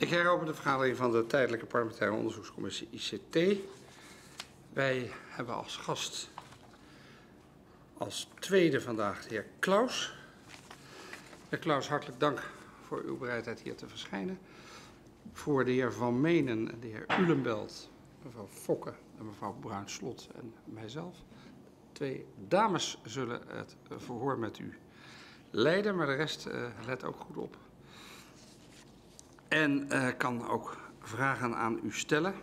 Ik heropen de vergadering van de Tijdelijke Parlementaire Onderzoekscommissie ICT. Wij hebben als gast als tweede vandaag de heer Claus. Heer Claus, hartelijk dank voor uw bereidheid hier te verschijnen. Voor de heer Van Menen en de heer Ulenbelt, mevrouw Fokke en mevrouw Bruin-Slot en mijzelf. 2 dames zullen het verhoor met u leiden, maar de rest let ook goed op. En kan ook vragen aan u stellen.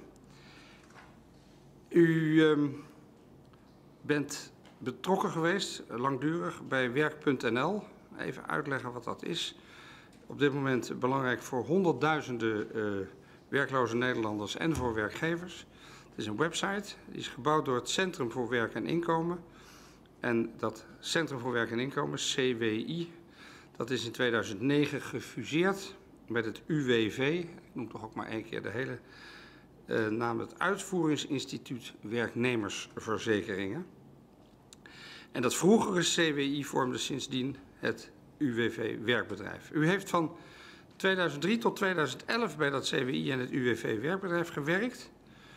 U bent betrokken geweest, langdurig, bij Werk.nl. Even uitleggen wat dat is. Op dit moment belangrijk voor honderdduizenden werkloze Nederlanders en voor werkgevers. Het is een website, die is gebouwd door het Centrum voor Werk en Inkomen. En dat Centrum voor Werk en Inkomen, CWI, dat is in 2009 gefuseerd met het UWV. Ik noem toch ook maar 1 keer de hele naam, het Uitvoeringsinstituut Werknemersverzekeringen. En dat vroegere CWI vormde sindsdien het UWV Werkbedrijf. U heeft van 2003 tot 2011 bij dat CWI en het UWV Werkbedrijf gewerkt.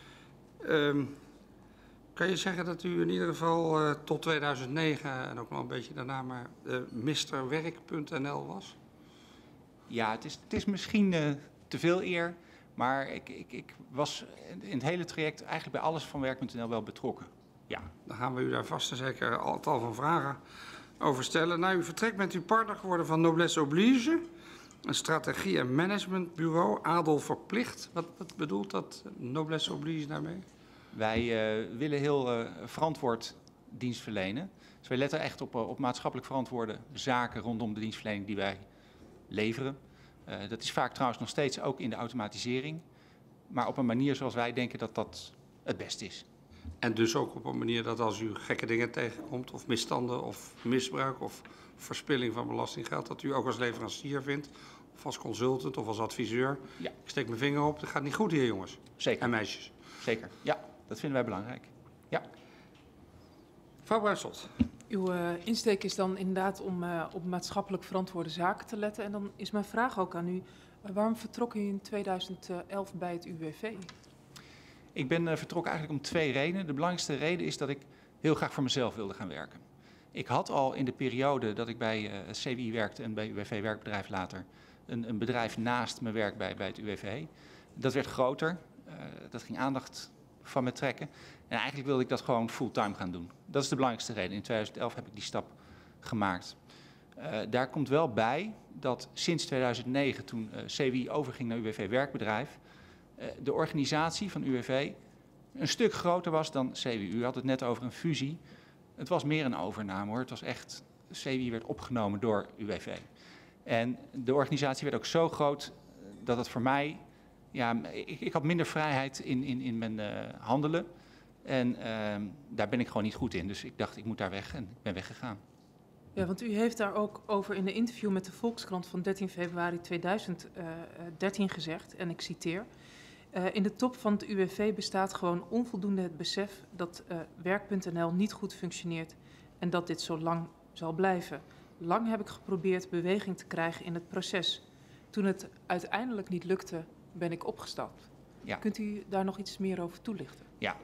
Kan je zeggen dat u in ieder geval tot 2009 en ook wel een beetje daarna maar Mr.Werk.nl was? Ja, het is misschien te veel eer, maar ik was in het hele traject eigenlijk bij alles van Werk.nl wel betrokken. Ja. Dan gaan we u daar vast en zeker een aantal van vragen over stellen. Na uw vertrek bent u partner geworden van Noblesse Oblige, een strategie- en managementbureau, adel verplicht. Wat bedoelt dat Noblesse Oblige daarmee? Wij willen heel verantwoord dienst verlenen. Dus wij letten echt op maatschappelijk verantwoorde zaken rondom de dienstverlening die wij leveren. Dat is vaak trouwens nog steeds ook in de automatisering, maar op een manier zoals wij denken dat dat het beste is. En dus ook op een manier dat als u gekke dingen tegenkomt, of misstanden, of misbruik, of verspilling van belastinggeld, dat u ook als leverancier vindt, of als consultant, of als adviseur. Ja. Ik steek mijn vinger op, dat gaat niet goed hier, jongens. Zeker. En meisjes. Zeker, ja, dat vinden wij belangrijk. Ja. Mevrouw Bruin-Slot. Uw insteek is dan inderdaad om op maatschappelijk verantwoorde zaken te letten. En dan is mijn vraag ook aan u, waarom vertrok u in 2011 bij het UWV? Ik ben vertrokken eigenlijk om 2 redenen. De belangrijkste reden is dat ik heel graag voor mezelf wilde gaan werken. Ik had al in de periode dat ik bij het CWI werkte en bij UWV Werkbedrijf later een bedrijf naast mijn werk bij het UWV. Dat werd groter, dat ging aandacht van me trekken. En eigenlijk wilde ik dat gewoon fulltime gaan doen. Dat is de belangrijkste reden. In 2011 heb ik die stap gemaakt. Daar komt wel bij dat sinds 2009, toen CWI overging naar UWV Werkbedrijf, de organisatie van UWV een stuk groter was dan CWI. U had het net over een fusie. Het was meer een overname hoor. Het was echt, CWI werd opgenomen door UWV. En de organisatie werd ook zo groot dat het voor mij, ja, ik had minder vrijheid in mijn handelen. En daar ben ik gewoon niet goed in. Dus ik dacht, ik moet daar weg en ik ben weggegaan. Ja, want u heeft daar ook over in een interview met de Volkskrant van 13 februari 2013 gezegd, en ik citeer: in de top van het UWV bestaat gewoon onvoldoende het besef dat Werk.nl niet goed functioneert en dat dit zo lang zal blijven. Lang heb ik geprobeerd beweging te krijgen in het proces. Toen het uiteindelijk niet lukte, ben ik opgestapt. Ja. Kunt u daar nog iets meer over toelichten? Ja,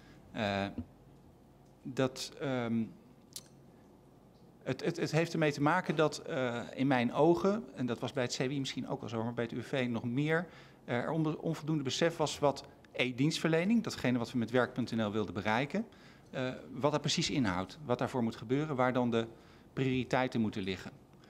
het heeft ermee te maken dat in mijn ogen, en dat was bij het CWI misschien ook wel zo, maar bij het UWV nog meer, er onvoldoende besef was wat dienstverlening, datgene wat we met Werk.nl wilden bereiken, wat dat precies inhoudt, wat daarvoor moet gebeuren, waar dan de prioriteiten moeten liggen.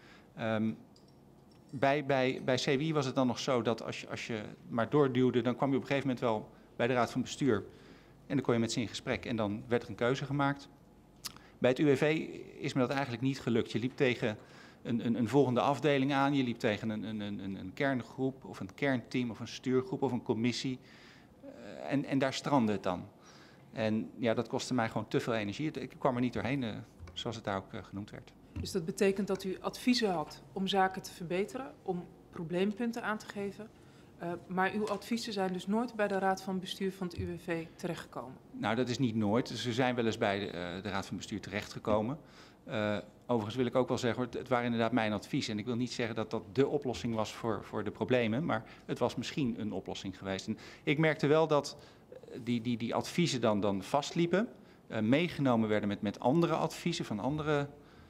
Bij CWI was het dan nog zo dat als je maar doorduwde, dan kwam je op een gegeven moment wel bij de raad van bestuur en dan kon je met ze in gesprek en dan werd er een keuze gemaakt. Bij het UWV is me dat eigenlijk niet gelukt. Je liep tegen een volgende afdeling aan, je liep tegen een kerngroep of een kernteam of een stuurgroep of een commissie en daar strandde het dan. En ja, dat kostte mij gewoon te veel energie. Ik kwam er niet doorheen, zoals het daar ook genoemd werd. Dus dat betekent dat u adviezen had om zaken te verbeteren, om probleempunten aan te geven, Maar uw adviezen zijn dus nooit bij de Raad van Bestuur van het UWV terechtgekomen? Nou, dat is niet nooit. Ze zijn wel eens bij de Raad van Bestuur terechtgekomen. Overigens wil ik ook wel zeggen, het waren inderdaad mijn advies. En ik wil niet zeggen dat dat de oplossing was voor de problemen, maar het was misschien een oplossing geweest. En ik merkte wel dat die adviezen dan vastliepen, meegenomen werden met andere adviezen van andere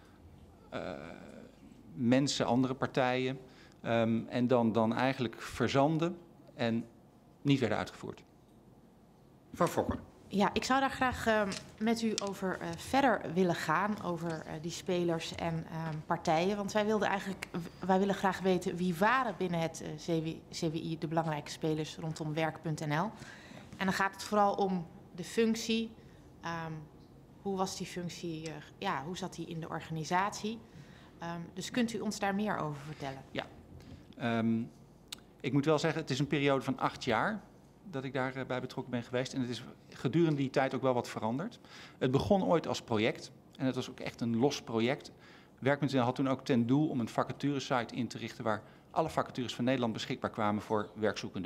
mensen, andere partijen. En dan eigenlijk verzanden en niet werden uitgevoerd. Mevrouw Fokker. Ja, ik zou daar graag met u over verder willen gaan, over die spelers en partijen. Want wij willen graag weten wie waren binnen het CWI de belangrijke spelers rondom werk.nl. En dan gaat het vooral om de functie. Hoe was die functie, hoe zat die in de organisatie? Dus kunt u ons daar meer over vertellen? Ja, ik moet wel zeggen, het is een periode van 8 jaar dat ik daarbij betrokken ben geweest. En het is gedurende die tijd ook wel wat veranderd. Het begon ooit als project en het was ook echt een los project. Werk.nl had toen ook ten doel om een vacaturesite in te richten waar alle vacatures van Nederland beschikbaar kwamen voor werkzoekenden.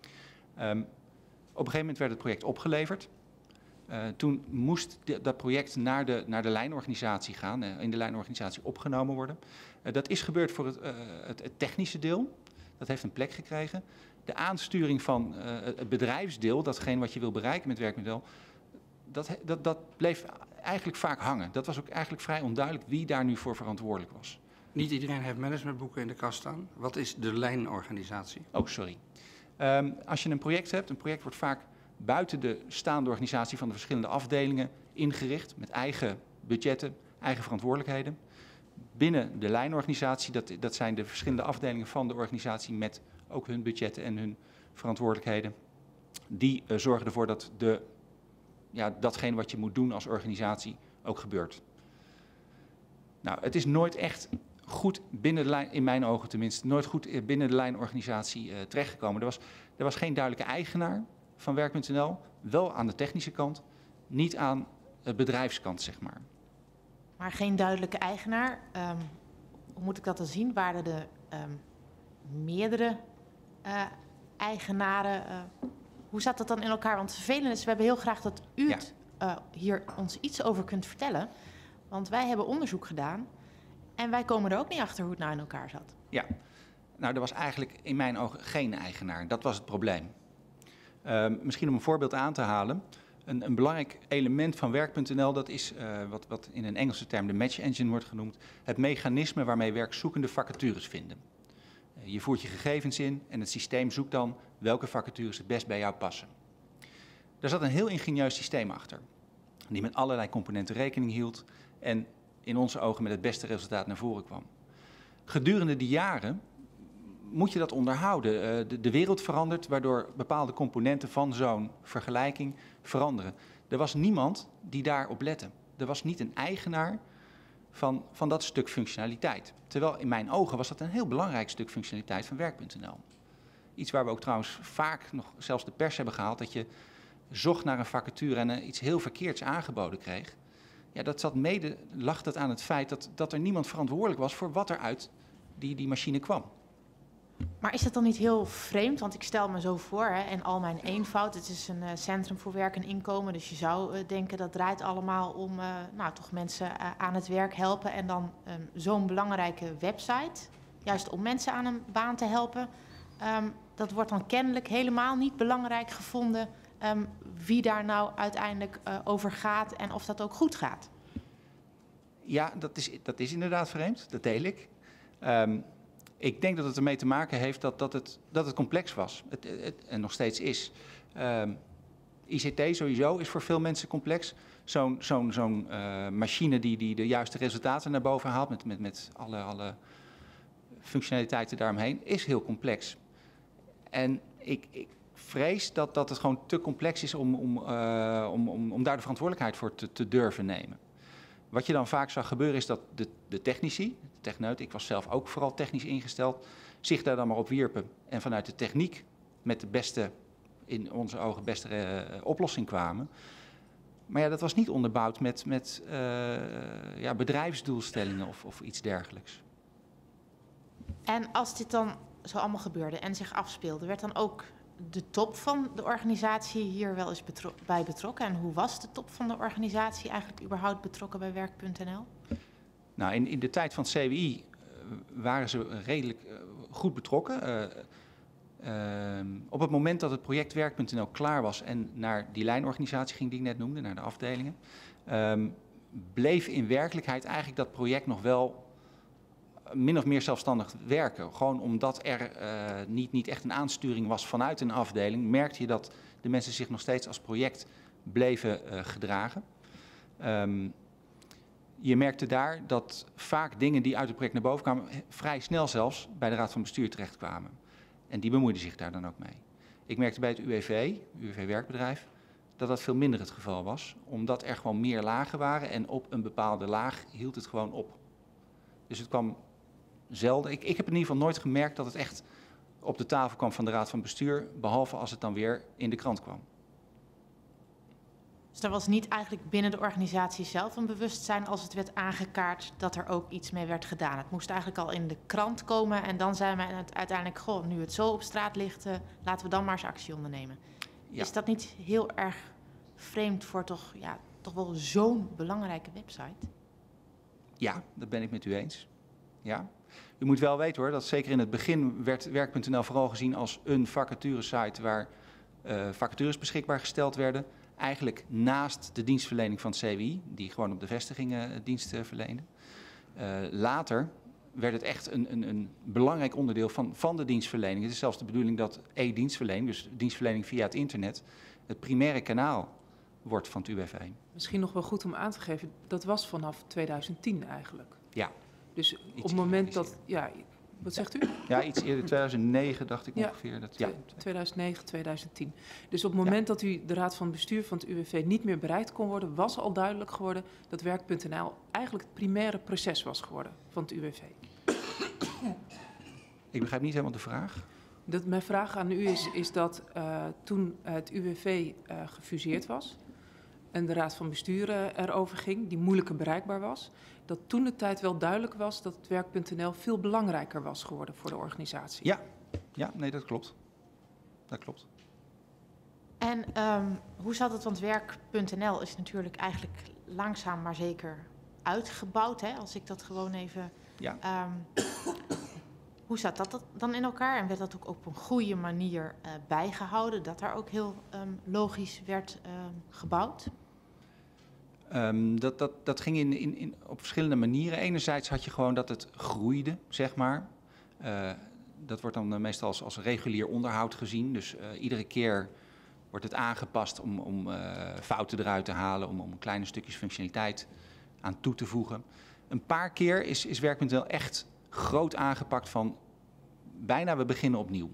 Op een gegeven moment werd het project opgeleverd. Toen moest dat project naar de lijnorganisatie gaan, in de lijnorganisatie opgenomen worden. Dat is gebeurd voor het technische deel. Dat heeft een plek gekregen. De aansturing van het bedrijfsdeel, datgene wat je wil bereiken met werk.nl, dat bleef eigenlijk vaak hangen. Dat was ook eigenlijk vrij onduidelijk wie daar nu voor verantwoordelijk was. Niet iedereen heeft managementboeken in de kast staan. Wat is de lijnorganisatie? Oh, sorry. Als je een project wordt vaak buiten de staande organisatie van de verschillende afdelingen ingericht, met eigen budgetten, eigen verantwoordelijkheden. Binnen de lijnorganisatie, dat zijn de verschillende afdelingen van de organisatie met ook hun budgetten en hun verantwoordelijkheden. Die zorgen ervoor dat datgene wat je moet doen als organisatie ook gebeurt. Nou, het is nooit echt goed binnen de lijn, in mijn ogen tenminste, nooit goed binnen de lijnorganisatie terechtgekomen. Er was geen duidelijke eigenaar van werk.nl, wel aan de technische kant, niet aan de bedrijfskant, zeg maar. Maar geen duidelijke eigenaar. Hoe moet ik dat dan zien? Waren er meerdere eigenaren? Hoe zat dat dan in elkaar? Want het vervelende is, we hebben heel graag dat u het hier ons iets over kunt vertellen. Want wij hebben onderzoek gedaan en wij komen er ook niet achter hoe het nou in elkaar zat. Ja, nou, er was eigenlijk in mijn ogen geen eigenaar. Dat was het probleem. Misschien om een voorbeeld aan te halen. Een belangrijk element van werk.nl, dat is wat in een Engelse term de match engine wordt genoemd. Het mechanisme waarmee werkzoekenden vacatures vinden. Je voert je gegevens in en het systeem zoekt dan welke vacatures het best bij jou passen. Daar zat een heel ingenieus systeem achter, die met allerlei componenten rekening hield en in onze ogen met het beste resultaat naar voren kwam. Gedurende die jaren moet je dat onderhouden. De wereld verandert, waardoor bepaalde componenten van zo'n vergelijking veranderen. Er was niemand die daarop lette. Er was niet een eigenaar van dat stuk functionaliteit. Terwijl in mijn ogen was dat een heel belangrijk stuk functionaliteit van werk.nl. Iets waar we ook trouwens vaak nog zelfs de pers hebben gehaald, dat je zocht naar een vacature en iets heel verkeerds aangeboden kreeg. Ja, lag dat aan het feit dat er niemand verantwoordelijk was voor wat er uit die machine kwam. Maar is dat dan niet heel vreemd? Want ik stel me zo voor, in al mijn eenvoud, het is een centrum voor werk en inkomen. Dus je zou denken dat draait allemaal om toch mensen aan het werk helpen. En dan zo'n belangrijke website, juist om mensen aan een baan te helpen. Dat wordt dan kennelijk helemaal niet belangrijk gevonden wie daar nou uiteindelijk over gaat en of dat ook goed gaat. Ja, dat is inderdaad vreemd, dat deel ik. Ik denk dat het ermee te maken heeft dat het complex was. En nog steeds is. ICT sowieso is voor veel mensen complex. Zo'n machine die de juiste resultaten naar boven haalt met alle functionaliteiten daaromheen, is heel complex. En ik vrees dat het gewoon te complex is om daar de verantwoordelijkheid voor te durven nemen. Wat je dan vaak zag gebeuren is dat de technici, de techneuten, ik was zelf ook vooral technisch ingesteld, zich daar dan maar op wierpen en vanuit de techniek met de beste, in onze ogen beste oplossing kwamen. Maar ja, dat was niet onderbouwd met bedrijfsdoelstellingen of iets dergelijks. En als dit dan zo allemaal gebeurde en zich afspeelde, werd dan ook de top van de organisatie hier wel eens bij betrokken? En hoe was de top van de organisatie eigenlijk überhaupt betrokken bij werk.nl? Nou, in de tijd van het CWI waren ze redelijk goed betrokken. Op het moment dat het project Werk.nl klaar was en naar die lijnorganisatie ging die ik net noemde, naar de afdelingen, bleef in werkelijkheid eigenlijk dat project nog wel min of meer zelfstandig werken. Gewoon omdat er niet echt een aansturing was vanuit een afdeling, merkte je dat de mensen zich nog steeds als project bleven gedragen. Je merkte daar dat vaak dingen die uit het project naar boven kwamen, vrij snel zelfs bij de Raad van Bestuur terechtkwamen. En die bemoeiden zich daar dan ook mee. Ik merkte bij het UWV Werkbedrijf, dat dat veel minder het geval was. Omdat er gewoon meer lagen waren en op een bepaalde laag hield het gewoon op. Dus het kwam zelden. Ik heb in ieder geval nooit gemerkt dat het echt op de tafel kwam van de Raad van Bestuur, behalve als het dan weer in de krant kwam. Dus er was niet eigenlijk binnen de organisatie zelf een bewustzijn als het werd aangekaart dat er ook iets mee werd gedaan. Het moest eigenlijk al in de krant komen en dan zei men uiteindelijk, goh, nu het zo op straat ligt, laten we dan maar eens actie ondernemen. Ja. Is dat niet heel erg vreemd voor toch wel zo'n belangrijke website? Ja, dat ben ik met u eens. Ja. U moet wel weten hoor, dat zeker in het begin werd Werk.nl vooral gezien als een vacaturesite waar vacatures beschikbaar gesteld werden. Eigenlijk naast de dienstverlening van het CWI, die gewoon op de vestigingen dienst verleende. Later werd het echt een belangrijk onderdeel van de dienstverlening. Het is zelfs de bedoeling dat e-dienstverlening, dus dienstverlening via het internet, het primaire kanaal wordt van het UWV. Misschien nog wel goed om aan te geven, dat was vanaf 2010 eigenlijk. Ja. Dus op het moment dat... Ja, wat zegt u? Ja, iets eerder, 2009 dacht ik ongeveer. Dat, ja. 2009, 2010. Dus op het moment dat u de Raad van Bestuur van het UWV niet meer bereikt kon worden, was al duidelijk geworden dat Werk.nl eigenlijk het primaire proces was geworden van het UWV. Ik begrijp niet helemaal de vraag. Mijn vraag aan u is dat toen het UWV gefuseerd was en de Raad van Bestuur erover ging, die moeilijker bereikbaar was, dat toen de tijd wel duidelijk was dat het Werk.nl veel belangrijker was geworden voor de organisatie. Ja, nee, dat klopt. Dat klopt. En hoe zat het? Want Werk.nl is natuurlijk eigenlijk langzaam maar zeker uitgebouwd, hè? Als ik dat gewoon even... Ja. Hoe zat dat dan in elkaar? En werd dat ook op een goede manier bijgehouden? Dat daar ook heel logisch werd gebouwd? Dat ging op verschillende manieren. Enerzijds had je gewoon dat het groeide, zeg maar. Dat wordt dan meestal als regulier onderhoud gezien. Dus iedere keer wordt het aangepast om fouten eruit te halen, om kleine stukjes functionaliteit aan toe te voegen. Een paar keer is Werk.nl echt groot aangepakt van bijna we beginnen opnieuw.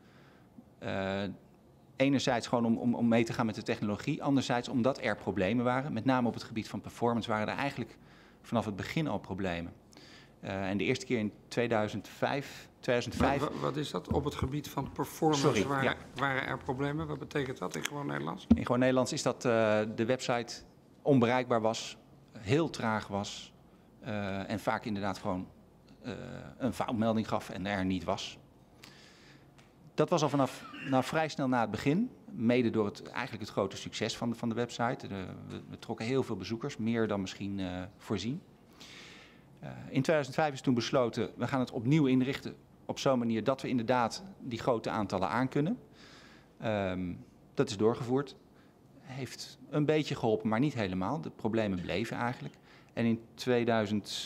Enerzijds gewoon om mee te gaan met de technologie. Anderzijds omdat er problemen waren. Met name op het gebied van performance waren er eigenlijk vanaf het begin al problemen. En de eerste keer in 2005... Wat is dat? Op het gebied van performance waren er problemen? Wat betekent dat in gewoon Nederlands? In gewoon Nederlands is dat de website onbereikbaar was, heel traag was en vaak inderdaad gewoon een foutmelding gaf en er niet was. Dat was al vanaf vrij snel na het begin, mede door eigenlijk het grote succes van de website. We trokken heel veel bezoekers, meer dan misschien voorzien. In 2005 is toen besloten, we gaan het opnieuw inrichten op zo'n manier dat we inderdaad die grote aantallen aankunnen. Dat is doorgevoerd. Heeft een beetje geholpen, maar niet helemaal. De problemen bleven eigenlijk. En in 2008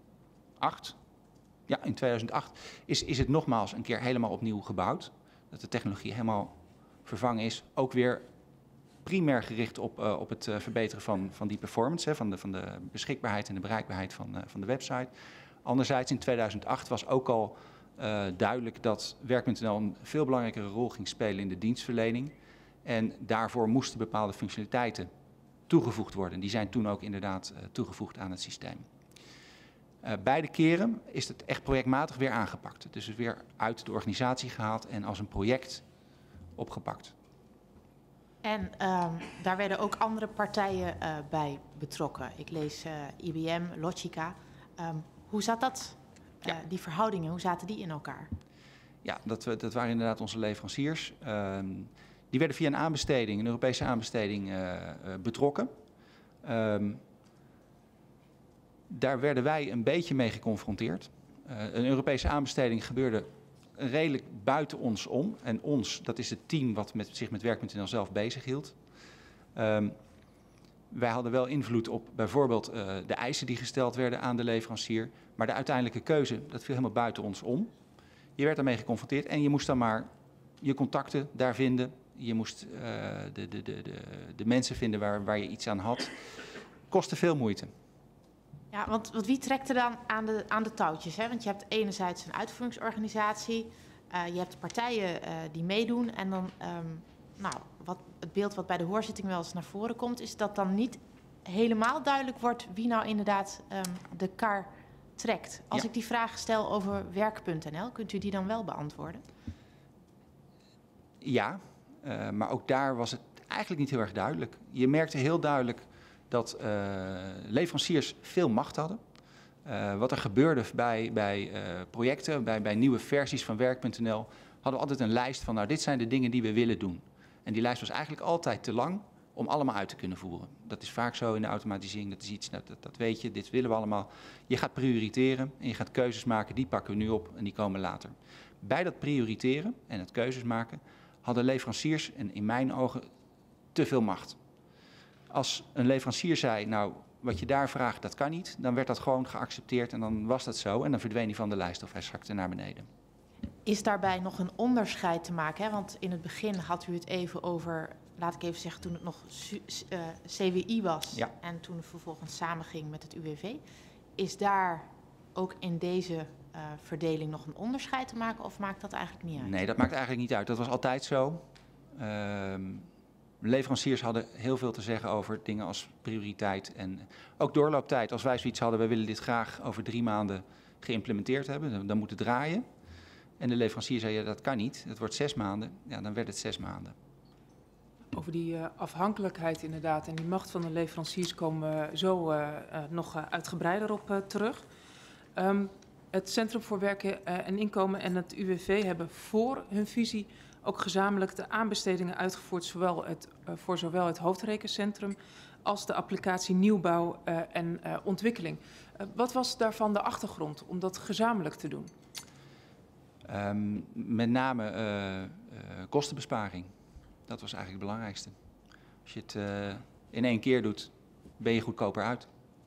is het nogmaals een keer helemaal opnieuw gebouwd. Dat de technologie helemaal vervangen is. Ook weer primair gericht op het verbeteren van die performance, van de beschikbaarheid en de bereikbaarheid van de website. Anderzijds in 2008 was ook al duidelijk dat Werk.nl een veel belangrijkere rol ging spelen in de dienstverlening. En daarvoor moesten bepaalde functionaliteiten toegevoegd worden. Die zijn toen ook inderdaad toegevoegd aan het systeem. Beide keren is het echt projectmatig weer aangepakt. Dus het weer uit de organisatie gehaald en als een project opgepakt. En daar werden ook andere partijen bij betrokken. Ik lees IBM, Logica. Hoe zat dat? Die verhoudingen, hoe zaten die in elkaar? Ja, dat waren inderdaad onze leveranciers. Die werden via een aanbesteding, een Europese aanbesteding, betrokken. Daar werden wij een beetje mee geconfronteerd. Een Europese aanbesteding gebeurde redelijk buiten ons om. En ons, dat is het team wat zich met Werk.nl zelf bezighield. Wij hadden wel invloed op bijvoorbeeld de eisen die gesteld werden aan de leverancier. Maar de uiteindelijke keuze, dat viel helemaal buiten ons om. Je werd daarmee geconfronteerd en je moest dan maar je contacten daar vinden. Je moest de mensen vinden waar je iets aan had. Kostte veel moeite. Ja, want wie trekt er dan aan de touwtjes? Hè? Want je hebt enerzijds een uitvoeringsorganisatie, je hebt partijen die meedoen. En dan, het beeld wat bij de hoorzitting wel eens naar voren komt, is dat dan niet helemaal duidelijk wordt wie nou inderdaad de kar trekt. Als ik die vraag stel over Werk.nl, kunt u die dan wel beantwoorden? Ja, maar ook daar was het eigenlijk niet heel erg duidelijk. Je merkte heel duidelijk dat leveranciers veel macht hadden. Wat er gebeurde bij projecten, bij nieuwe versies van Werk.nl, hadden we altijd een lijst van, nou, dit zijn de dingen die we willen doen. En die lijst was eigenlijk altijd te lang om allemaal uit te kunnen voeren. Dat is vaak zo in de automatisering, dat is iets, dat weet je, dit willen we allemaal. Je gaat prioriteren en je gaat keuzes maken, die pakken we nu op en die komen later. Bij dat prioriteren en het keuzes maken hadden leveranciers, en in mijn ogen, te veel macht. Als een leverancier zei, nou, wat je daar vraagt, dat kan niet, dan werd dat gewoon geaccepteerd en dan was dat zo en dan verdween hij van de lijst of hij zakte naar beneden. Is daarbij nog een onderscheid te maken? Hè? Want in het begin had u het even over, laat ik even zeggen, toen het nog CWI was en toen het vervolgens samenging met het UWV. Is daar ook in deze verdeling nog een onderscheid te maken of maakt dat eigenlijk niet uit? Nee, dat maakt eigenlijk niet uit. Dat was altijd zo. Leveranciers hadden heel veel te zeggen over dingen als prioriteit en ook doorlooptijd. Als wij zoiets hadden, wij willen dit graag over 3 maanden geïmplementeerd hebben, dan moet het draaien. En de leverancier zei, ja, dat kan niet, het wordt 6 maanden. Ja, dan werd het 6 maanden. Over die afhankelijkheid inderdaad en die macht van de leveranciers komen we zo nog uitgebreider op terug. Het Centrum voor Werken en Inkomen en het UWV hebben voor hun visie ook gezamenlijk de aanbestedingen uitgevoerd, voor zowel het hoofdrekencentrum als de applicatie nieuwbouw en ontwikkeling. Wat was daarvan de achtergrond om dat gezamenlijk te doen? Met name kostenbesparing. Dat was eigenlijk het belangrijkste. Als je het in 1 keer doet, ben je goedkoper uit.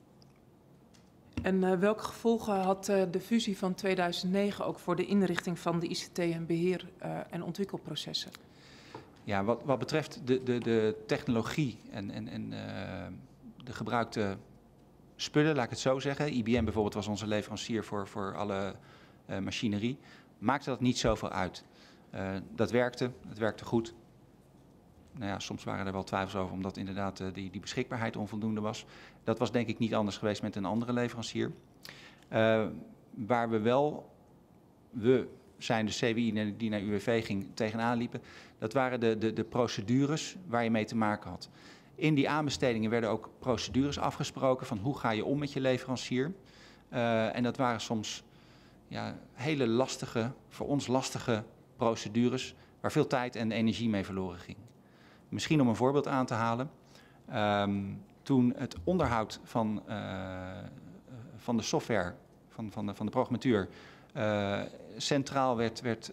En welke gevolgen had de fusie van 2009 ook voor de inrichting van de ICT en beheer- en ontwikkelprocessen? Ja, wat betreft de technologie en de gebruikte spullen, laat ik het zo zeggen. IBM bijvoorbeeld was onze leverancier voor alle machinerie. Maakte dat niet zoveel uit. Het werkte goed. Nou ja, soms waren er wel twijfels over, omdat inderdaad die beschikbaarheid onvoldoende was. Dat was denk ik niet anders geweest met een andere leverancier. Waar we zijn de CWI die naar UWV ging, tegenaan liepen. Dat waren de procedures waar je mee te maken had. In die aanbestedingen werden ook procedures afgesproken van hoe ga je om met je leverancier. En dat waren soms hele lastige, voor ons lastige procedures waar veel tijd en energie mee verloren ging. Misschien om een voorbeeld aan te halen. Toen het onderhoud van de software, van de programmatuur, centraal werd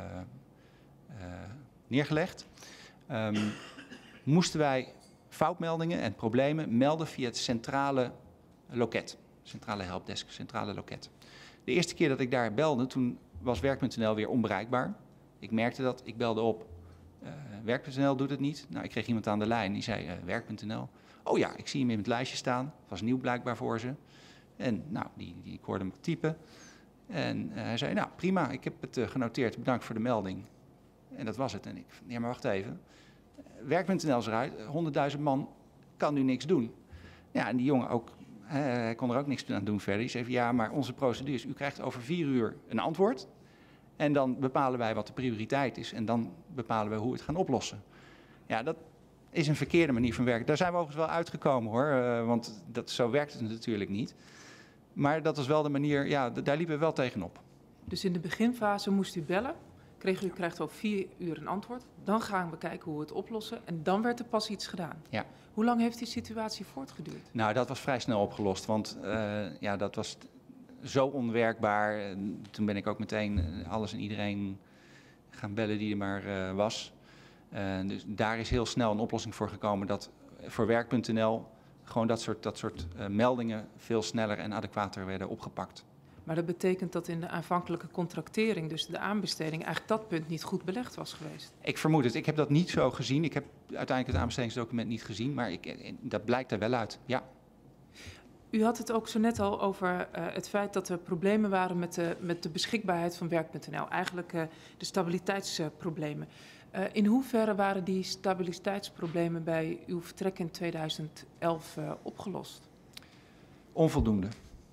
neergelegd, moesten wij foutmeldingen en problemen melden via het centrale loket. Centrale helpdesk, centrale loket. De eerste keer dat ik daar belde, toen was Werk.nl weer onbereikbaar. Ik merkte dat, ik belde op. Werk.nl doet het niet. Nou, ik kreeg iemand aan de lijn die zei, Werk.nl. Oh ja, ik zie hem in het lijstje staan. Het was nieuw blijkbaar voor ze. En nou, ik hoorde hem typen. En hij zei, nou prima, ik heb het genoteerd. Bedankt voor de melding. En dat was het. En ik, ja maar wacht even. Werk.nl is eruit. 100.000 man kan nu niks doen. Ja, en die jongen ook, hij kon er ook niks aan doen verder. Die zei, ja, maar onze procedure is, u krijgt over 4 uur een antwoord. En dan bepalen wij wat de prioriteit is. En dan bepalen we hoe we het gaan oplossen. Ja, dat is een verkeerde manier van werken. Daar zijn we overigens wel uitgekomen hoor. Want zo werkt het natuurlijk niet. Maar dat was wel de manier, ja, daar liepen we wel tegenop. Dus in de beginfase moest u bellen u krijgt over 4 uur een antwoord. Dan gaan we kijken hoe we het oplossen. En dan werd er pas iets gedaan. Ja. Hoe lang heeft die situatie voortgeduurd? Nou, dat was vrij snel opgelost, want dat was zo onwerkbaar. Toen ben ik ook meteen alles en iedereen gaan bellen die er maar was. Dus daar is heel snel een oplossing voor gekomen dat voor werk.nl gewoon dat soort meldingen veel sneller en adequater werden opgepakt. Maar dat betekent dat in de aanvankelijke contractering, dus de aanbesteding, eigenlijk dat punt niet goed belegd was geweest. Ik vermoed het. Ik heb dat niet zo gezien. Ik heb uiteindelijk het aanbestedingsdocument niet gezien, maar dat blijkt er wel uit, ja. U had het ook zo net al over het feit dat er problemen waren met de beschikbaarheid van werk.nl. Eigenlijk de stabiliteitsproblemen. In hoeverre waren die stabiliteitsproblemen bij uw vertrek in 2011 opgelost? Onvoldoende.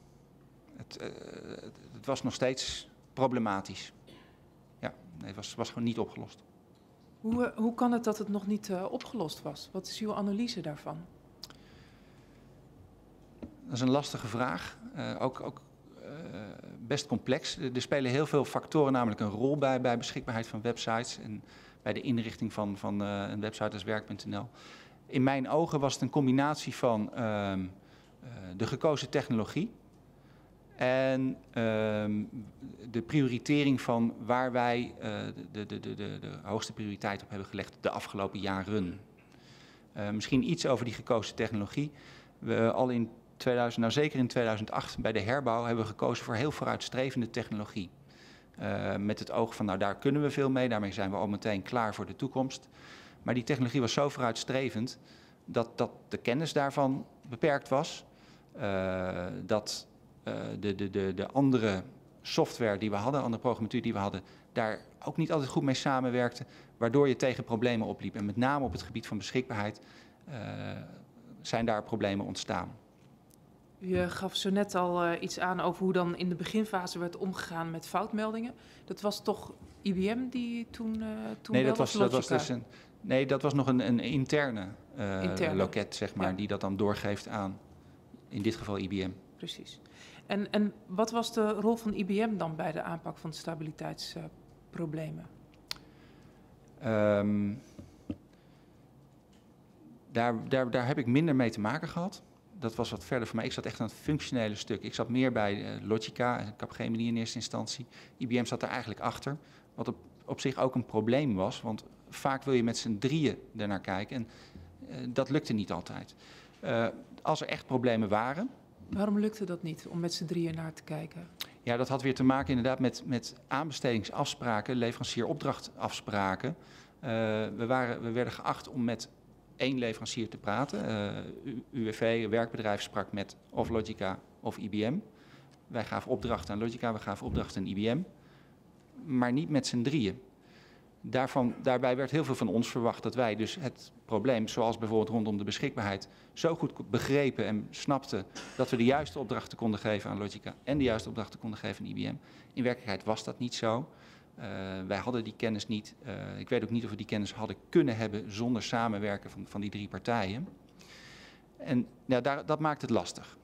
Het was nog steeds problematisch. Ja, nee, het was gewoon niet opgelost. Hoe kan het dat het nog niet opgelost was? Wat is uw analyse daarvan? Dat is een lastige vraag. Ook best complex. Er spelen heel veel factoren namelijk een rol bij beschikbaarheid van websites en bij de inrichting van een website als werk.nl. In mijn ogen was het een combinatie van de gekozen technologie en de prioritering van waar wij de hoogste prioriteit op hebben gelegd de afgelopen jaren. Misschien iets over die gekozen technologie. We al in 2000, nou zeker in 2008 bij de herbouw hebben we gekozen voor heel vooruitstrevende technologie. Met het oog van, nou daar kunnen we veel mee, daarmee zijn we al meteen klaar voor de toekomst. Maar die technologie was zo vooruitstrevend dat de kennis daarvan beperkt was. Dat de andere software die we hadden, andere programmatuur die we hadden, daar ook niet altijd goed mee samenwerkte, waardoor je tegen problemen opliep. En met name op het gebied van beschikbaarheid zijn daar problemen ontstaan. U gaf zo net al iets aan over hoe dan in de beginfase werd omgegaan met foutmeldingen. Dat was toch IBM die toen nee, wel, dat was nog een interne loket, zeg maar, ja, die dat dan doorgeeft aan, in dit geval IBM. Precies. En wat was de rol van IBM dan bij de aanpak van de stabiliteitsproblemen? Daar heb ik minder mee te maken gehad. Dat was wat verder voor mij. Ik zat echt aan het functionele stuk. Ik zat meer bij Logica en Capgemini in eerste instantie. IBM zat daar eigenlijk achter. Wat op zich ook een probleem was. Want vaak wil je met z'n drieën ernaar kijken. En dat lukte niet altijd. Als er echt problemen waren. Waarom lukte dat niet om met z'n drieën naar te kijken? Ja, dat had weer te maken inderdaad met aanbestedingsafspraken, leverancier-opdrachtafspraken. We werden geacht om met 1 leverancier te praten. UWV, een werkbedrijf, sprak met of Logica of IBM. Wij gaven opdrachten aan Logica, we gaven opdrachten aan IBM. Maar niet met z'n drieën. Daarbij werd heel veel van ons verwacht dat wij dus het probleem, zoals bijvoorbeeld rondom de beschikbaarheid, zo goed begrepen en snapten dat we de juiste opdrachten konden geven aan Logica en de juiste opdrachten konden geven aan IBM. In werkelijkheid was dat niet zo. Wij hadden die kennis niet. Ik weet ook niet of we die kennis hadden kunnen hebben zonder samenwerken van die 3 partijen. En ja, dat maakt het lastig.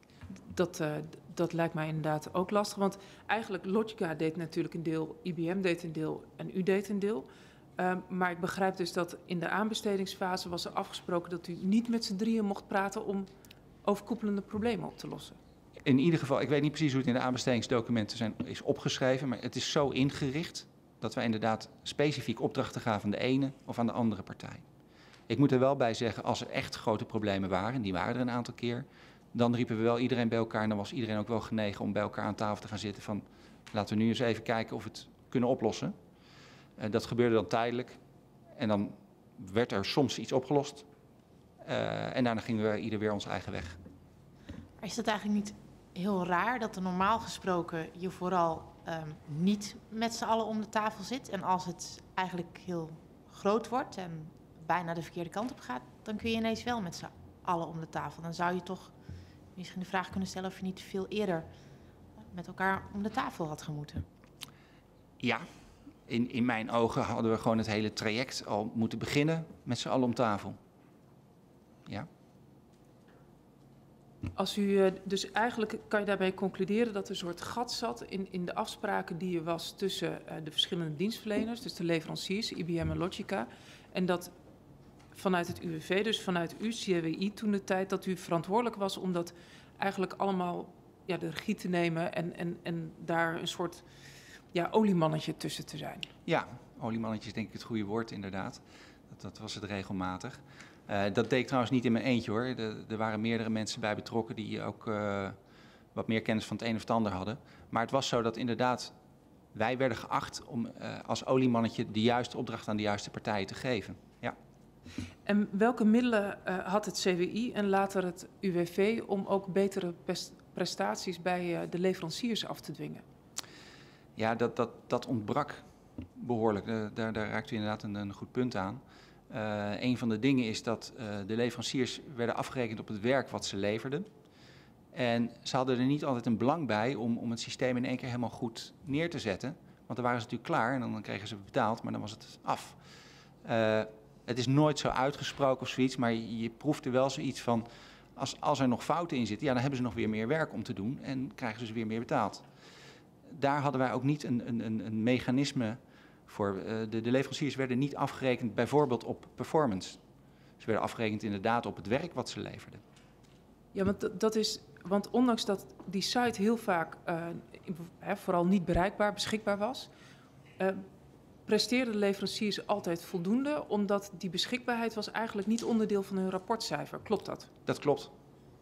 Dat lijkt mij inderdaad ook lastig, want eigenlijk Logica deed natuurlijk een deel, IBM deed een deel en u deed een deel. Maar ik begrijp dus dat in de aanbestedingsfase was er afgesproken dat u niet met z'n drieën mocht praten om overkoepelende problemen op te lossen. In ieder geval, ik weet niet precies hoe het in de aanbestedingsdocumenten is opgeschreven, maar het is zo ingericht dat wij inderdaad specifiek opdrachten gaven aan de ene of aan de andere partij. Ik moet er wel bij zeggen, als er echt grote problemen waren, en die waren er een aantal keer, dan riepen we wel iedereen bij elkaar en dan was iedereen ook wel genegen om bij elkaar aan tafel te gaan zitten van laten we nu eens even kijken of we het kunnen oplossen. Dat gebeurde dan tijdelijk en dan werd er soms iets opgelost en daarna gingen we ieder weer ons eigen weg. Maar is dat eigenlijk niet heel raar dat er normaal gesproken je vooral niet met z'n allen om de tafel zit en als het eigenlijk heel groot wordt en bijna de verkeerde kant op gaat, dan kun je ineens wel met z'n allen om de tafel. Dan zou je toch misschien de vraag kunnen stellen of je niet veel eerder met elkaar om de tafel had gemoeten. Ja, in mijn ogen hadden we gewoon het hele traject al moeten beginnen met z'n allen om tafel. Ja. Als u, dus eigenlijk kan je daarbij concluderen dat er een soort gat zat in de afspraken die er was tussen de verschillende dienstverleners, dus de leveranciers, IBM en Logica, en dat vanuit het UWV, dus vanuit uw CWI toen de tijd, dat u verantwoordelijk was om dat eigenlijk allemaal de regie te nemen en daar een soort oliemannetje tussen te zijn. Ja, oliemannetje is denk ik het goede woord inderdaad. Dat was het regelmatig. Dat deed ik trouwens niet in mijn eentje hoor. Er waren meerdere mensen bij betrokken die ook wat meer kennis van het een of het ander hadden. Maar het was zo dat inderdaad wij werden geacht om als oliemannetje de juiste opdracht aan de juiste partijen te geven. Ja. En welke middelen had het CWI en later het UWV om ook betere prestaties bij de leveranciers af te dwingen? Ja, dat ontbrak behoorlijk. Daar raakt u inderdaad een goed punt aan. Een van de dingen is dat de leveranciers werden afgerekend op het werk wat ze leverden. En ze hadden er niet altijd een belang bij om het systeem in één keer helemaal goed neer te zetten. Want dan waren ze natuurlijk klaar en dan kregen ze betaald, maar dan was het af. Het is nooit zo uitgesproken of zoiets, maar je proeft er wel zoiets van, als er nog fouten in zitten, ja, dan hebben ze nog weer meer werk om te doen en krijgen ze dus weer meer betaald. Daar hadden wij ook niet een mechanisme voor. De leveranciers werden niet afgerekend bijvoorbeeld op performance. Ze werden afgerekend inderdaad op het werk wat ze leverden. Ja, want ondanks dat die site heel vaak vooral niet beschikbaar was, presteerden de leveranciers altijd voldoende, omdat die beschikbaarheid was eigenlijk niet onderdeel van hun rapportcijfer. Klopt dat? Dat klopt.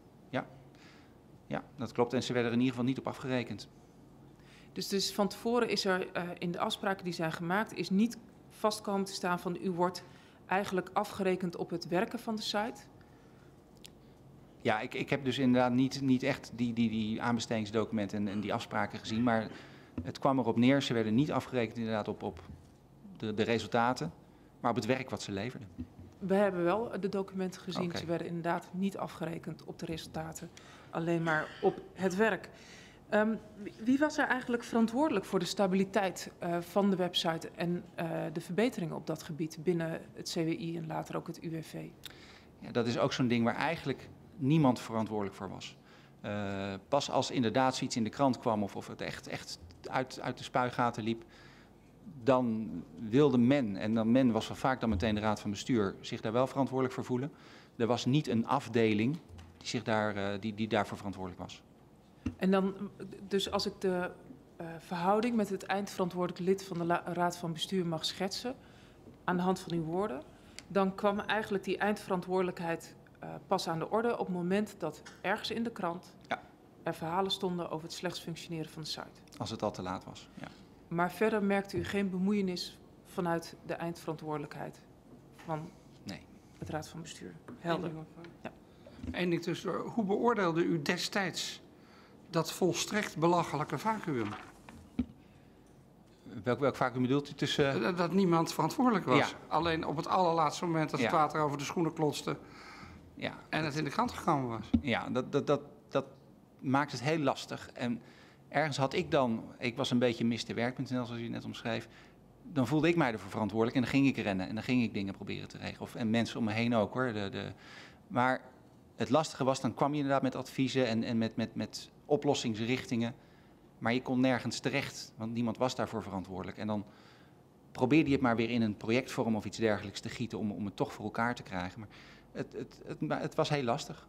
Ja, dat klopt. En ze werden er in ieder geval niet op afgerekend. Dus van tevoren is er in de afspraken die zijn gemaakt, is niet vast komen te staan van u wordt eigenlijk afgerekend op het werken van de site? Ja, ik heb dus inderdaad niet echt die aanbestedingsdocumenten en die afspraken gezien, maar het kwam erop neer, ze werden niet afgerekend inderdaad op de resultaten, maar op het werk wat ze leverden. We hebben wel de documenten gezien, Okay. Ze werden inderdaad niet afgerekend op de resultaten, alleen maar op het werk. Wie was er eigenlijk verantwoordelijk voor de stabiliteit van de website en de verbeteringen op dat gebied binnen het CWI en later ook het UWV? Ja, dat is ook zo'n ding waar eigenlijk niemand verantwoordelijk voor was. Pas als inderdaad zoiets in de krant kwam of het echt uit de spuigaten liep, dan wilde men, en dan men was wel vaak dan meteen de raad van bestuur, zich daar wel verantwoordelijk voor voelen. Er was niet een afdeling die daarvoor verantwoordelijk was. En dan, dus als ik de verhouding met het eindverantwoordelijk lid van de raad van bestuur mag schetsen, aan de hand van uw woorden, dan kwam eigenlijk die eindverantwoordelijkheid pas aan de orde op het moment dat ergens in de krant er verhalen stonden over het slechts functioneren van de site. Als het al te laat was, ja. Maar verder merkte u geen bemoeienis vanuit de eindverantwoordelijkheid van het raad van bestuur? Helder. Ja. Eén ding tussendoor. Hoe beoordeelde u destijds dat volstrekt belachelijke vacuüm? Welk vacuüm bedoelt u tussen? Dat niemand verantwoordelijk was. Ja. Alleen op het allerlaatste moment dat het water over de schoenen klotste en het in de krant gekomen was. Ja, dat maakt het heel lastig. En ergens had ik was een beetje Mr.Werk.nl zoals u net omschreef. Dan voelde ik mij ervoor verantwoordelijk en dan ging ik rennen en dan ging ik dingen proberen te regelen. En mensen om me heen ook hoor. Maar het lastige was, dan kwam je inderdaad met adviezen en met oplossingsrichtingen. Maar je kon nergens terecht, want niemand was daarvoor verantwoordelijk. En dan probeerde je het maar weer in een projectvorm of iets dergelijks te gieten om het toch voor elkaar te krijgen. Maar het was heel lastig.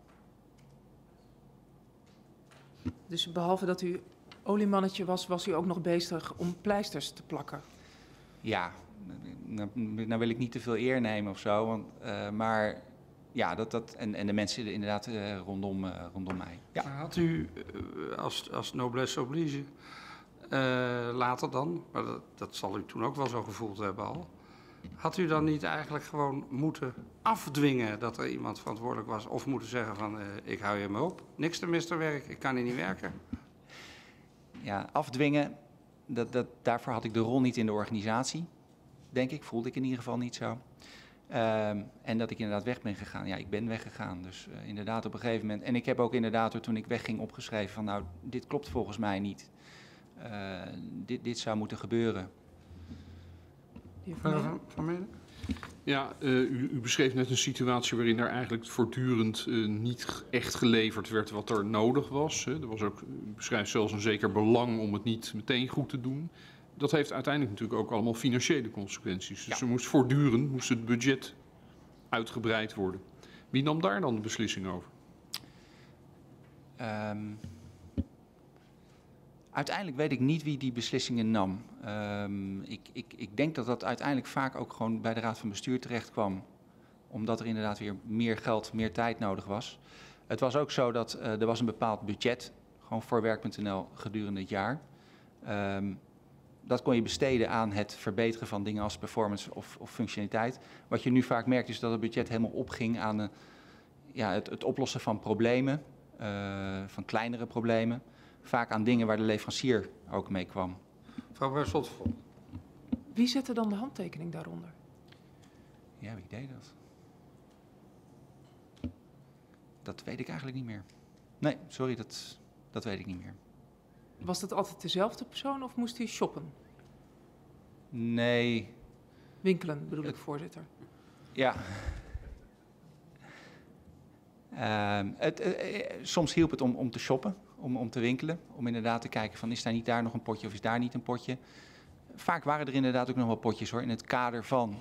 Dus behalve dat u oliemannetje was u ook nog bezig om pleisters te plakken? Ja, nou wil ik niet te veel eer nemen of zo, want, maar ja, en de mensen inderdaad rondom mij. Ja. Had u als noblesse oblige later dan, maar dat zal u toen ook wel zo gevoeld hebben al, had u dan niet eigenlijk gewoon moeten afdwingen dat er iemand verantwoordelijk was of moeten zeggen van ik hou je me op, niks te misterwerk, ik kan hier niet werken? Ja, afdwingen, daarvoor had ik de rol niet in de organisatie, denk ik, voelde ik in ieder geval niet zo. En dat ik inderdaad weg ben gegaan. Ja, ik ben weggegaan. Dus inderdaad op een gegeven moment. En ik heb ook inderdaad toen ik wegging opgeschreven van nou, dit klopt volgens mij niet. Dit zou moeten gebeuren. Van Mede? Ja, u beschreef net een situatie waarin er eigenlijk voortdurend niet echt geleverd werd wat er nodig was. Hè. Er was ook, u beschrijft zelfs een zeker belang om het niet meteen goed te doen. Dat heeft uiteindelijk natuurlijk ook allemaal financiële consequenties. Dus er moest het budget uitgebreid worden. Wie nam daar dan de beslissing over? Uiteindelijk weet ik niet wie die beslissingen nam. Ik denk dat dat uiteindelijk vaak ook gewoon bij de Raad van Bestuur terecht kwam. Omdat er inderdaad weer meer geld, meer tijd nodig was. Het was ook zo dat er was een bepaald budget, gewoon voor werk.nl gedurende het jaar. Dat kon je besteden aan het verbeteren van dingen als performance of functionaliteit. Wat je nu vaak merkt is dat het budget helemaal opging aan het oplossen van problemen, van kleinere problemen. Vaak aan dingen waar de leverancier ook mee kwam. Mevrouw Bruins-Slotvold. Wie zette dan de handtekening daaronder? Ja, wie deed dat? Dat weet ik eigenlijk niet meer. Nee, sorry, dat weet ik niet meer. Was dat altijd dezelfde persoon of moest hij shoppen? Nee. Winkelen bedoel ik, voorzitter. Ja. Soms hielp het om te shoppen, om te winkelen. Om inderdaad te kijken van is daar niet daar nog een potje of is daar niet een potje. Vaak waren er inderdaad ook nog wel potjes hoor. In het kader van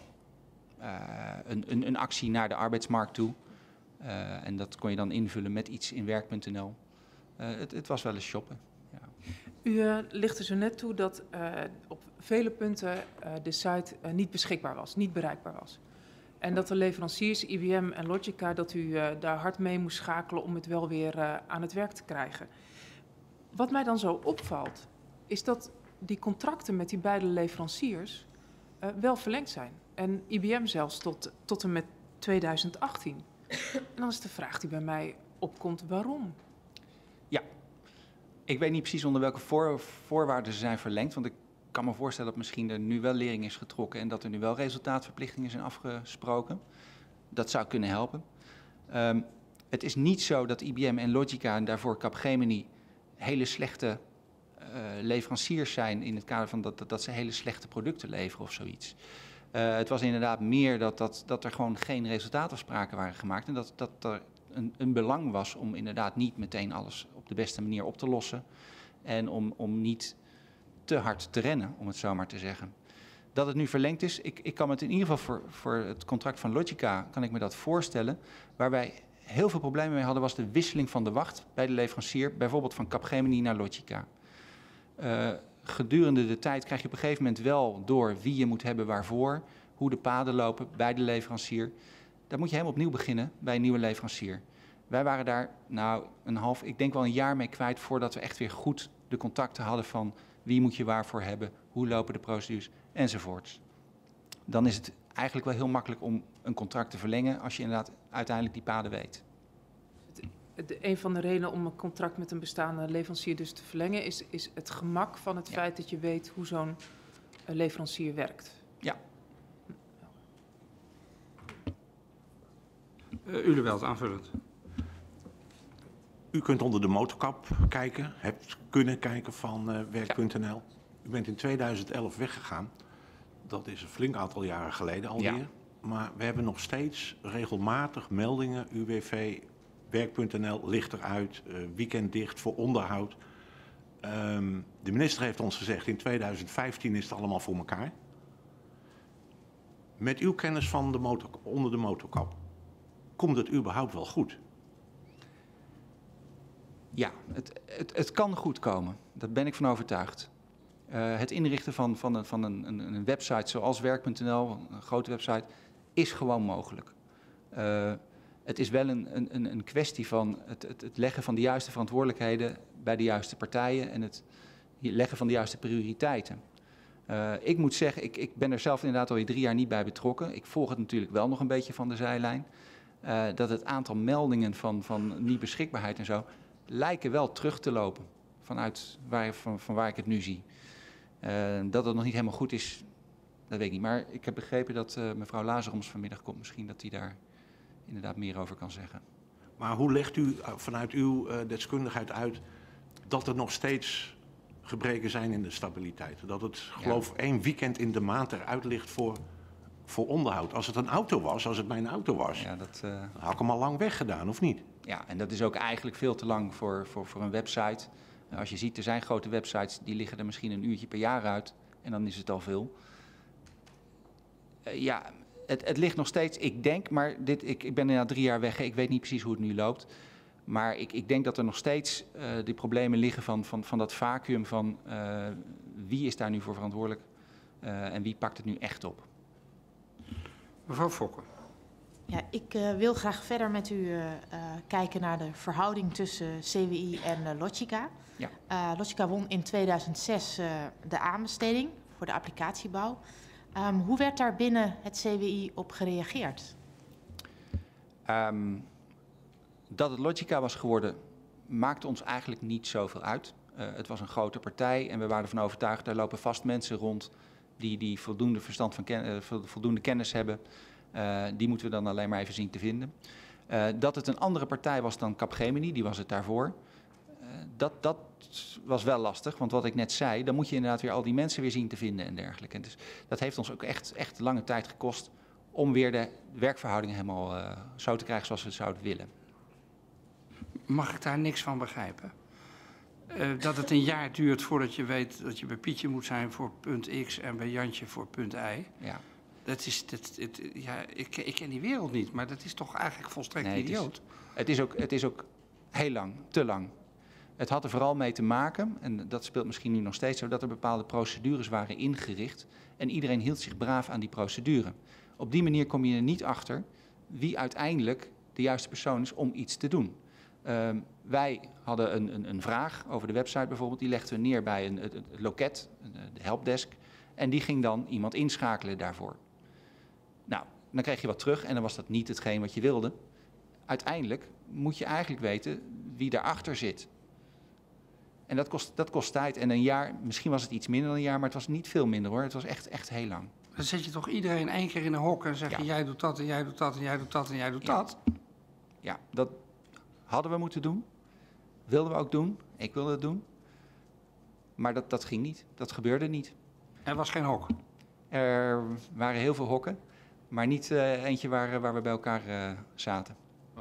een actie naar de arbeidsmarkt toe. En dat kon je dan invullen met iets in werk.nl. Het was wel eens shoppen. Ja. U lichtte zo net toe dat op vele punten de site niet beschikbaar was, niet bereikbaar was. En dat de leveranciers, IBM en Logica, dat u daar hard mee moest schakelen om het wel weer aan het werk te krijgen. Wat mij dan zo opvalt, is dat die contracten met die beide leveranciers wel verlengd zijn. En IBM zelfs tot en met 2018. En dan is de vraag die bij mij opkomt, waarom? Ja, ik weet niet precies onder welke voorwaarden ze zijn verlengd, want ik kan me voorstellen dat misschien er nu wel lering is getrokken en dat er nu wel resultaatverplichtingen zijn afgesproken. Dat zou kunnen helpen. Het is niet zo dat IBM en Logica en daarvoor Capgemini hele slechte leveranciers zijn in het kader van dat ze hele slechte producten leveren of zoiets. Het was inderdaad meer dat er gewoon geen resultaatafspraken waren gemaakt en dat er een belang was om inderdaad niet meteen alles op de beste manier op te lossen en om niet te hard te rennen, om het zo maar te zeggen. Dat het nu verlengd is, ik kan het in ieder geval voor het contract van Logica, kan ik me dat voorstellen. Waar wij heel veel problemen mee hadden, was de wisseling van de wacht bij de leverancier, bijvoorbeeld van Capgemini naar Logica. Gedurende de tijd krijg je op een gegeven moment wel door wie je moet hebben waarvoor, hoe de paden lopen bij de leverancier. Daar moet je helemaal opnieuw beginnen bij een nieuwe leverancier. Wij waren daar ik denk wel een jaar mee kwijt voordat we echt weer goed de contacten hadden van wie moet je waarvoor hebben, hoe lopen de procedures enzovoorts. Dan is het eigenlijk wel heel makkelijk om een contract te verlengen als je inderdaad uiteindelijk die paden weet. Een van de redenen om een contract met een bestaande leverancier dus te verlengen is het gemak van het feit dat je weet hoe zo'n leverancier werkt. Ja. U Lewelt, aanvullend. U kunt onder de motorkap kijken, hebt kunnen kijken van werk.nl. U bent in 2011 weggegaan. Dat is een flink aantal jaren geleden alweer. Ja. Maar we hebben nog steeds regelmatig meldingen. UWV, werk.nl ligt eruit, weekend dicht voor onderhoud. De minister heeft ons gezegd, in 2015 is het allemaal voor elkaar. Met uw kennis van onder de motorkap, komt het überhaupt wel goed? Ja, het kan goed komen. Daar ben ik van overtuigd. Het inrichten van een website zoals werk.nl, een grote website, is gewoon mogelijk. Het is wel een kwestie van het leggen van de juiste verantwoordelijkheden bij de juiste partijen en het leggen van de juiste prioriteiten. Ik moet zeggen, ik ben er zelf inderdaad al 3 jaar niet bij betrokken. Ik volg het natuurlijk wel nog een beetje van de zijlijn. Dat het aantal meldingen van niet beschikbaarheid en zo lijken wel terug te lopen van waar ik het nu zie. Dat het nog niet helemaal goed is, dat weet ik niet. Maar ik heb begrepen dat mevrouw Lazaroms vanmiddag komt. Misschien dat die daar inderdaad meer over kan zeggen. Maar hoe legt u vanuit uw deskundigheid uit dat er nog steeds gebreken zijn in de stabiliteit? Dat het, geloof ik, 1 weekend in de maand eruit ligt voor onderhoud. Als het een auto was, als het mijn auto was, Ja, dan had ik hem al lang weggedaan, of niet? ja, en dat is ook eigenlijk veel te lang voor een website. Als je ziet, er zijn grote websites, die liggen er misschien een uurtje per jaar uit. En dan is het al veel. Ja, het ligt nog steeds, ik denk, maar ik ben er 3 jaar weg. Ik weet niet precies hoe het nu loopt. Maar ik denk dat er nog steeds die problemen liggen van dat vacuüm van wie is daar nu voor verantwoordelijk en wie pakt het nu echt op. Mevrouw Fokke. Ja, ik wil graag verder met u kijken naar de verhouding tussen CWI en Logica. Ja. Logica won in 2006 de aanbesteding voor de applicatiebouw. Hoe werd daar binnen het CWI op gereageerd? Dat het Logica was geworden, maakte ons eigenlijk niet zoveel uit. Het was een grote partij en we waren ervan overtuigd, daar lopen vast mensen rond die voldoende verstand van voldoende kennis hebben. Die moeten we dan alleen maar even zien te vinden. Dat het een andere partij was dan Capgemini, die was het daarvoor. Dat was wel lastig, want wat ik net zei, dan moet je inderdaad weer al die mensen weer zien te vinden en dergelijke. En dus dat heeft ons ook echt lange tijd gekost om weer de werkverhoudingen helemaal zo te krijgen zoals we het zouden willen. Mag ik daar niks van begrijpen? Dat het een jaar duurt voordat je weet dat je bij Pietje moet zijn voor punt X en bij Jantje voor punt Y. Ja. Ik ken die wereld niet, maar dat is toch eigenlijk volstrekt idioot. Het is ook heel lang, te lang. Het had er vooral mee te maken, en dat speelt misschien nu nog steeds zo, dat er bepaalde procedures waren ingericht en iedereen hield zich braaf aan die procedure. Op die manier kom je er niet achter wie uiteindelijk de juiste persoon is om iets te doen. Wij hadden een vraag over de website bijvoorbeeld, die legden we neer bij het loket, de helpdesk, en die ging dan iemand inschakelen daarvoor. Nou, dan kreeg je wat terug en dan was dat niet hetgeen wat je wilde. Uiteindelijk moet je eigenlijk weten wie daarachter zit. En dat kost tijd. En een jaar, misschien was het iets minder dan een jaar, maar het was niet veel minder hoor. Het was echt heel lang. Dan zet je toch iedereen 1 keer in een hok en zeg je jij doet dat en jij doet dat en jij doet dat en jij doet dat. Ja, dat hadden we moeten doen. Wilden we ook doen. Ik wilde het doen. Maar dat ging niet. Dat gebeurde niet. Er was geen hok. Er waren heel veel hokken, maar niet eentje waar we bij elkaar zaten.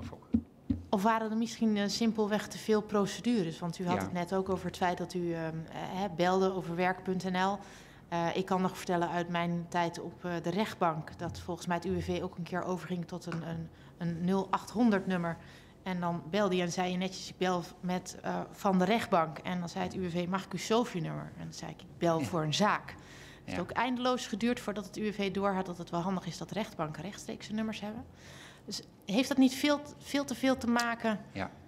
Of waren er misschien simpelweg te veel procedures? Want u had Ja. het net ook over het feit dat u belde over werk.nl. Ik kan nog vertellen uit mijn tijd op de rechtbank dat volgens mij het UWV ook een keer overging tot een 0800-nummer. En dan belde je en zei je netjes, ik bel met van de rechtbank. En dan zei het UWV, mag ik uw SOFI-nummer? En dan zei ik bel voor een zaak. Het heeft ook eindeloos geduurd voordat het UWV doorhad dat het wel handig is dat rechtbanken rechtstreekse nummers hebben. Dus heeft dat niet veel te veel te maken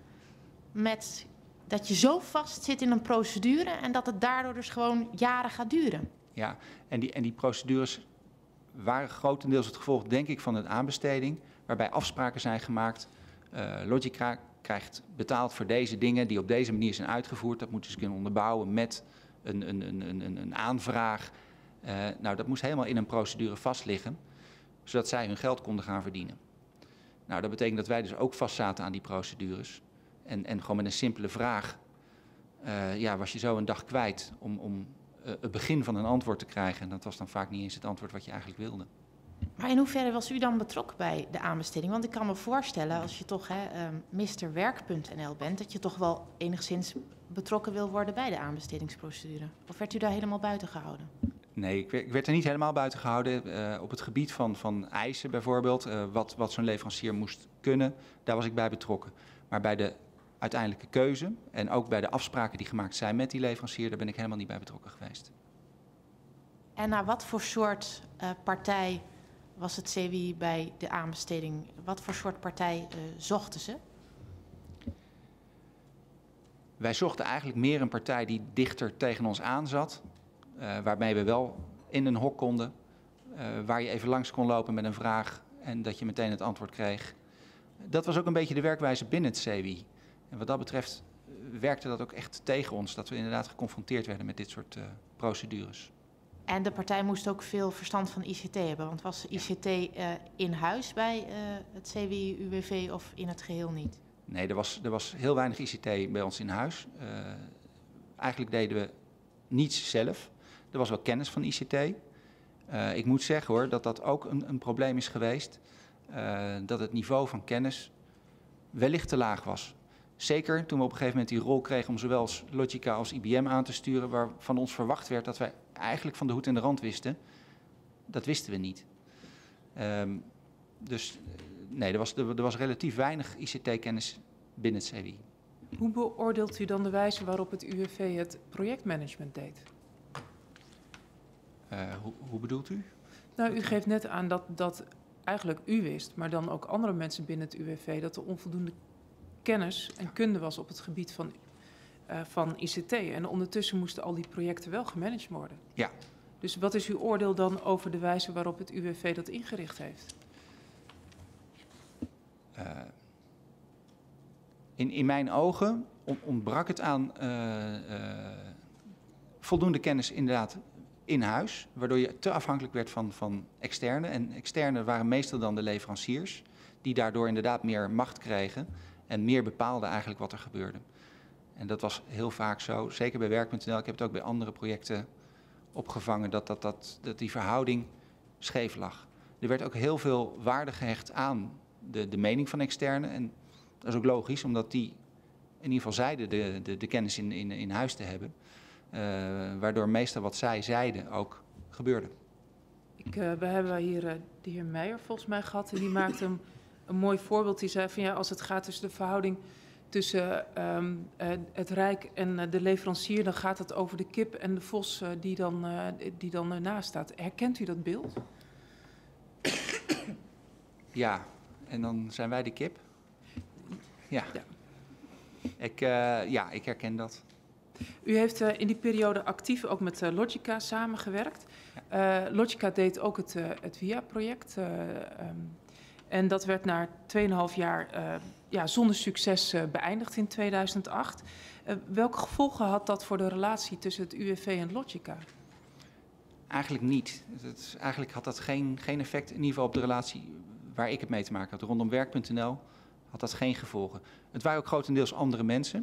met dat je zo vast zit in een procedure en dat het daardoor dus gewoon jaren gaat duren? Ja, en die procedures waren grotendeels het gevolg, denk ik, van een aanbesteding, waarbij afspraken zijn gemaakt. Logica krijgt betaald voor deze dingen die op deze manier zijn uitgevoerd. Dat moeten ze kunnen onderbouwen met een aanvraag. Nou, dat moest helemaal in een procedure vastliggen, zodat zij hun geld konden gaan verdienen. Nou, dat betekent dat wij dus ook vastzaten aan die procedures. En gewoon met een simpele vraag was je zo een dag kwijt om het begin van een antwoord te krijgen. En dat was dan vaak niet eens het antwoord wat je eigenlijk wilde. Maar in hoeverre was u dan betrokken bij de aanbesteding? Want ik kan me voorstellen, als je toch Mr.Werk.nl bent, dat je toch wel enigszins betrokken wil worden bij de aanbestedingsprocedure. Of werd u daar helemaal buiten gehouden? Nee, ik werd er niet helemaal buiten gehouden. Op het gebied van eisen bijvoorbeeld, wat zo'n leverancier moest kunnen, daar was ik bij betrokken. Maar bij de uiteindelijke keuze en ook bij de afspraken die gemaakt zijn met die leverancier, daar ben ik helemaal niet bij betrokken geweest. En naar wat voor soort partij was het CWI bij de aanbesteding? Wat voor soort partij zochten ze? Wij zochten eigenlijk meer een partij die dichter tegen ons aan zat, waarmee we wel in een hok konden, waar je even langs kon lopen met een vraag en dat je meteen het antwoord kreeg. Dat was ook een beetje de werkwijze binnen het CWI. En wat dat betreft werkte dat ook echt tegen ons, dat we inderdaad geconfronteerd werden met dit soort procedures. En de partij moest ook veel verstand van ICT hebben, want was ICT in huis bij het CWI, UWV of in het geheel niet? Nee, er was heel weinig ICT bij ons in huis. Eigenlijk deden we niets zelf. Er was wel kennis van ICT. Ik moet zeggen hoor, dat dat ook een probleem is geweest. Dat het niveau van kennis wellicht te laag was. Zeker toen we op een gegeven moment die rol kregen om zowel Logica als IBM aan te sturen, waarvan ons verwacht werd dat wij eigenlijk van de hoed en de rand wisten. Dat wisten we niet. Dus nee, er was relatief weinig ICT-kennis binnen het CWI. Hoe beoordeelt u dan de wijze waarop het UWV het projectmanagement deed? Hoe bedoelt u? Nou, u geeft net aan dat eigenlijk u wist, maar dan ook andere mensen binnen het UWV, dat er onvoldoende kennis en kunde was op het gebied van ICT. En ondertussen moesten al die projecten wel gemanaged worden. Ja. Dus wat is uw oordeel dan over de wijze waarop het UWV dat ingericht heeft? In mijn ogen ontbrak het aan voldoende kennis inderdaad in huis, waardoor je te afhankelijk werd van externen. En externen waren meestal dan de leveranciers, die daardoor inderdaad meer macht kregen en meer bepaalden eigenlijk wat er gebeurde. En dat was heel vaak zo, zeker bij Werk.nl, ik heb het ook bij andere projecten opgevangen, dat die verhouding scheef lag. Er werd ook heel veel waarde gehecht aan de mening van externen. En dat is ook logisch, omdat die in ieder geval zeiden de kennis in huis te hebben. Waardoor meestal wat zij zeiden ook gebeurde. We hebben hier de heer Meijer volgens mij gehad. En die maakte een mooi voorbeeld. Die zei van ja, als het gaat tussen de verhouding tussen het Rijk en de leverancier, dan gaat het over de kip en de vos die dan ernaast staat. Herkent u dat beeld? Ja, en dan zijn wij de kip. Ja. Ik herken dat. U heeft in die periode actief ook met Logica samengewerkt. Ja. Logica deed ook het VIA-project. En dat werd na 2,5 jaar zonder succes beëindigd in 2008. Welke gevolgen had dat voor de relatie tussen het UWV en Logica? Eigenlijk niet. Eigenlijk had dat geen effect, in ieder geval op de relatie waar ik het mee te maken had. Rondom Werk.nl had dat geen gevolgen. Het waren ook grotendeels andere mensen.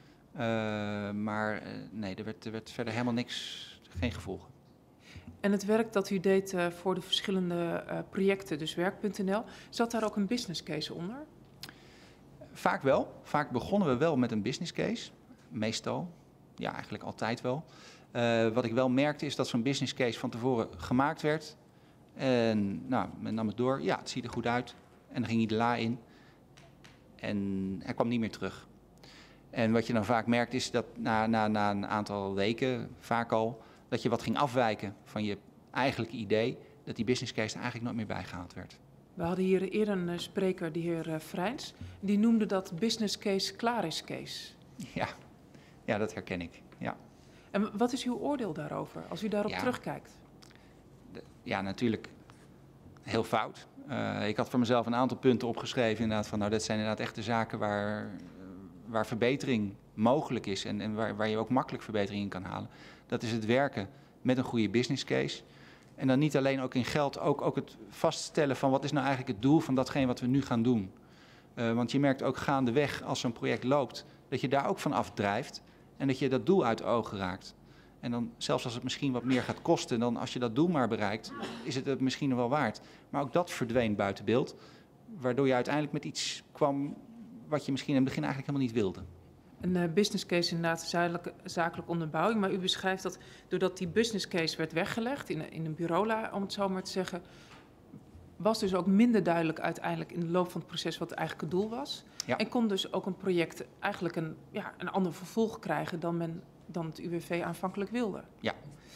Maar nee, er werd verder helemaal niks, geen gevolgen. En het werk dat u deed voor de verschillende projecten, dus Werk.nl, zat daar ook een business case onder? Vaak wel. Vaak begonnen we wel met een business case. Meestal. Ja, eigenlijk altijd wel. Wat ik wel merkte is dat zo'n business case van tevoren gemaakt werd. En nou, men nam het door. Ja, het ziet er goed uit. En dan ging hij de la in. En hij kwam niet meer terug. En wat je dan vaak merkt is dat na een aantal weken, vaak al, dat je wat ging afwijken van je eigenlijke idee, dat die business case er eigenlijk nooit meer bijgehaald werd. We hadden hier eerder een spreker, de heer Vrijns, die noemde dat business case klaar is case. Ja, dat herken ik, ja. En wat is uw oordeel daarover, als u daarop terugkijkt? Ja, natuurlijk heel fout. Ik had voor mezelf een aantal punten opgeschreven, inderdaad, van nou, dat zijn inderdaad echt de zaken waar verbetering mogelijk is en waar je ook makkelijk verbetering in kan halen. Dat is het werken met een goede business case. En dan niet alleen ook in geld, ook het vaststellen van wat is nou eigenlijk het doel van datgene wat we nu gaan doen. Want je merkt ook gaandeweg als zo'n project loopt, dat je daar ook van afdrijft en dat je dat doel uit de ogen raakt. En dan zelfs als het misschien wat meer gaat kosten, dan als je dat doel maar bereikt, is het misschien nog wel waard. Maar ook dat verdween buiten beeld, waardoor je uiteindelijk met iets kwam wat je misschien in het begin eigenlijk helemaal niet wilde. Een business case inderdaad zakelijke onderbouwing, maar u beschrijft dat doordat die business case werd weggelegd in een bureaula, om het zo maar te zeggen, was dus ook minder duidelijk uiteindelijk in de loop van het proces wat eigenlijk het doel was. Ja. En kon dus ook een project eigenlijk een ander vervolg krijgen dan het UWV aanvankelijk wilde. Ja.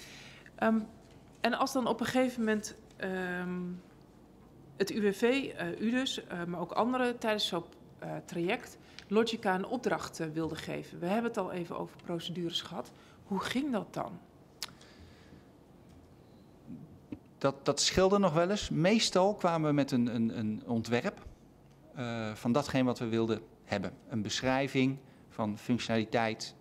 En als dan op een gegeven moment het UWV, u dus, maar ook anderen tijdens zo'n traject Logica een opdracht wilde geven. We hebben het al even over procedures gehad. Hoe ging dat dan? Dat scheelde nog wel eens. Meestal kwamen we met een ontwerp van datgene wat we wilden hebben. Een beschrijving van functionaliteit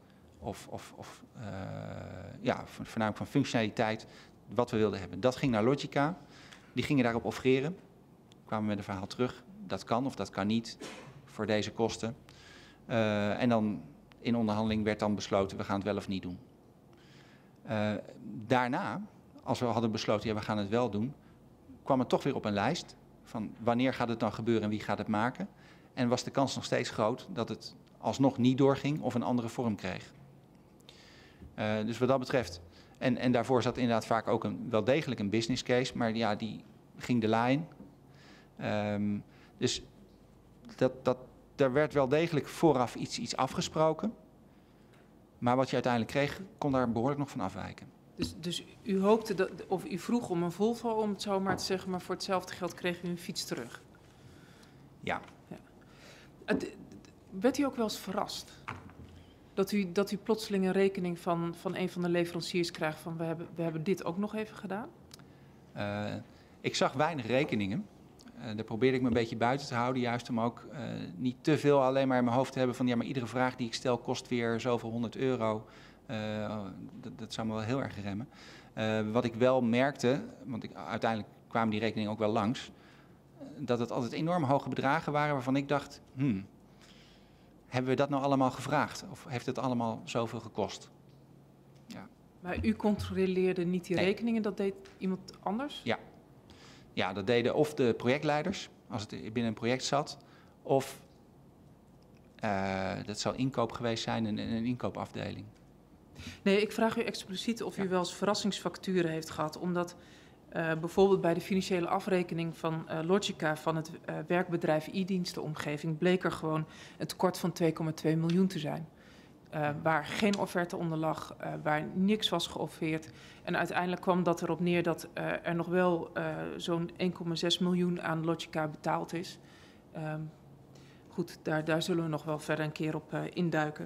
voornamelijk van functionaliteit wat we wilden hebben. Dat ging naar Logica. Die gingen daarop offreren. Kwamen met een verhaal terug. Dat kan of dat kan niet voor deze kosten. En dan in onderhandeling werd dan besloten, we gaan het wel of niet doen. Daarna, als we hadden besloten, ja, we gaan het wel doen, kwam het toch weer op een lijst van wanneer gaat het dan gebeuren en wie gaat het maken. En was de kans nog steeds groot dat het alsnog niet doorging of een andere vorm kreeg. Dus wat dat betreft, en daarvoor zat inderdaad vaak ook wel degelijk een business case, maar ja, die ging de la in. Dus daar werd wel degelijk vooraf iets afgesproken. Maar wat je uiteindelijk kreeg, kon daar behoorlijk nog van afwijken. Dus u hoopte, of u vroeg om een Volvo, om het zo maar te zeggen, maar voor hetzelfde geld kreeg u een fiets terug. Ja. Werd u ook wel eens verrast? Dat u plotseling een rekening van een van de leveranciers krijgt van we hebben dit ook nog even gedaan? Ik zag weinig rekeningen. Daar probeerde ik me een beetje buiten te houden, juist om ook niet te veel alleen maar in mijn hoofd te hebben van ja, maar iedere vraag die ik stel kost weer zoveel €100. Dat zou me wel heel erg remmen. Wat ik wel merkte, want uiteindelijk kwamen die rekeningen ook wel langs, dat het altijd enorm hoge bedragen waren waarvan ik dacht, hebben we dat nou allemaal gevraagd? Of heeft het allemaal zoveel gekost? Ja. Maar u controleerde niet die Nee. rekeningen, dat deed iemand anders? Ja. Ja, dat deden of de projectleiders, als het binnen een project zat, of dat zou inkoop geweest zijn, een inkoopafdeling. Nee, ik vraag u expliciet of u wel eens verrassingsfacturen heeft gehad, omdat bijvoorbeeld bij de financiële afrekening van Logica van het werkbedrijf e-dienstenomgeving bleek er gewoon een tekort van 2,2 miljoen te zijn. Waar geen offerte onder lag, waar niks was geoffereerd. En uiteindelijk kwam dat erop neer dat er nog wel zo'n 1,6 miljoen aan Logica betaald is. Goed, daar zullen we nog wel verder een keer op induiken.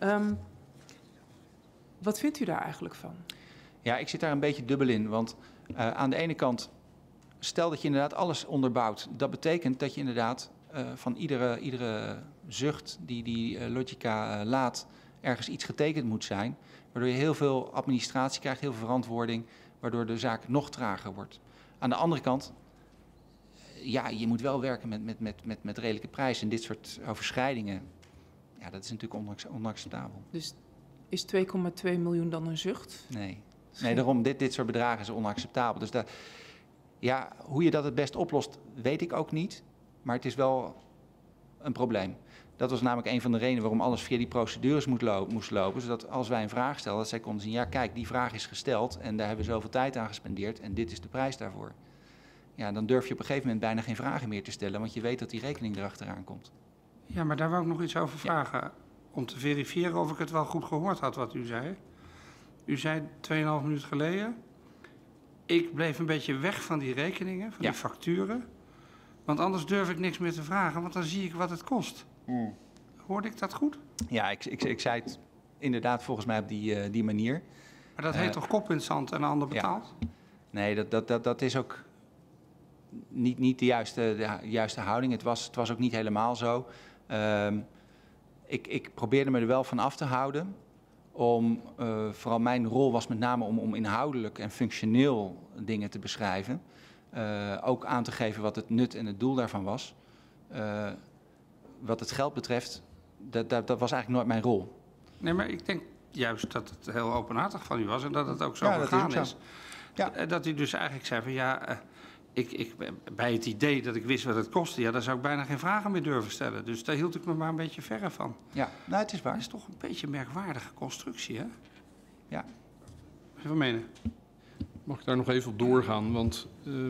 Wat vindt u daar eigenlijk van? Ja, ik zit daar een beetje dubbel in, want aan de ene kant, stel dat je inderdaad alles onderbouwt. Dat betekent dat je inderdaad van iedere zucht die Logica laat, ergens iets getekend moet zijn. Waardoor je heel veel administratie krijgt, heel veel verantwoording, waardoor de zaak nog trager wordt. Aan de andere kant, ja, je moet wel werken met redelijke prijzen. En dit soort overschrijdingen, ja, dat is natuurlijk onacceptabel. Dus is 2,2 miljoen dan een zucht? Nee, daarom, dit soort bedragen is onacceptabel. Dus ja, hoe je dat het best oplost, weet ik ook niet. Maar het is wel een probleem. Dat was namelijk een van de redenen waarom alles via die procedures moest lopen. Zodat als wij een vraag stelden, dat zij konden zien, ja kijk, die vraag is gesteld en daar hebben we zoveel tijd aan gespendeerd en dit is de prijs daarvoor. Ja, dan durf je op een gegeven moment bijna geen vragen meer te stellen, want je weet dat die rekening erachteraan komt. Ja, maar daar wou ik nog iets over vragen. Ja. Om te verifiëren of ik het wel goed gehoord had wat u zei. U zei 2,5 minuut geleden, ik bleef een beetje weg van die rekeningen, van die facturen. Want anders durf ik niks meer te vragen, want dan zie ik wat het kost. Hoorde ik dat goed? Ja, ik zei het inderdaad volgens mij op die manier. Maar dat heet toch kop in het zand en een ander betaalt? Ja. Nee, dat is ook niet de juiste houding. Het was ook niet helemaal zo. Ik probeerde me er wel van af te houden. Vooral mijn rol was met name om inhoudelijk en functioneel dingen te beschrijven. Ook aan te geven wat het nut en het doel daarvan was. Wat het geld betreft, dat was eigenlijk nooit mijn rol. Nee, maar ik denk juist dat het heel openhartig van u was en dat het ook zo gegaan is. Ja. Dat u dus eigenlijk zei van ja, bij het idee dat ik wist wat het kostte, ja, daar zou ik bijna geen vragen meer durven stellen. Dus daar hield ik me maar een beetje verre van. Ja, nou het is waar. Dat is toch een beetje een merkwaardige constructie, hè? Ja. Wat menen? Mag ik daar nog even op doorgaan? Want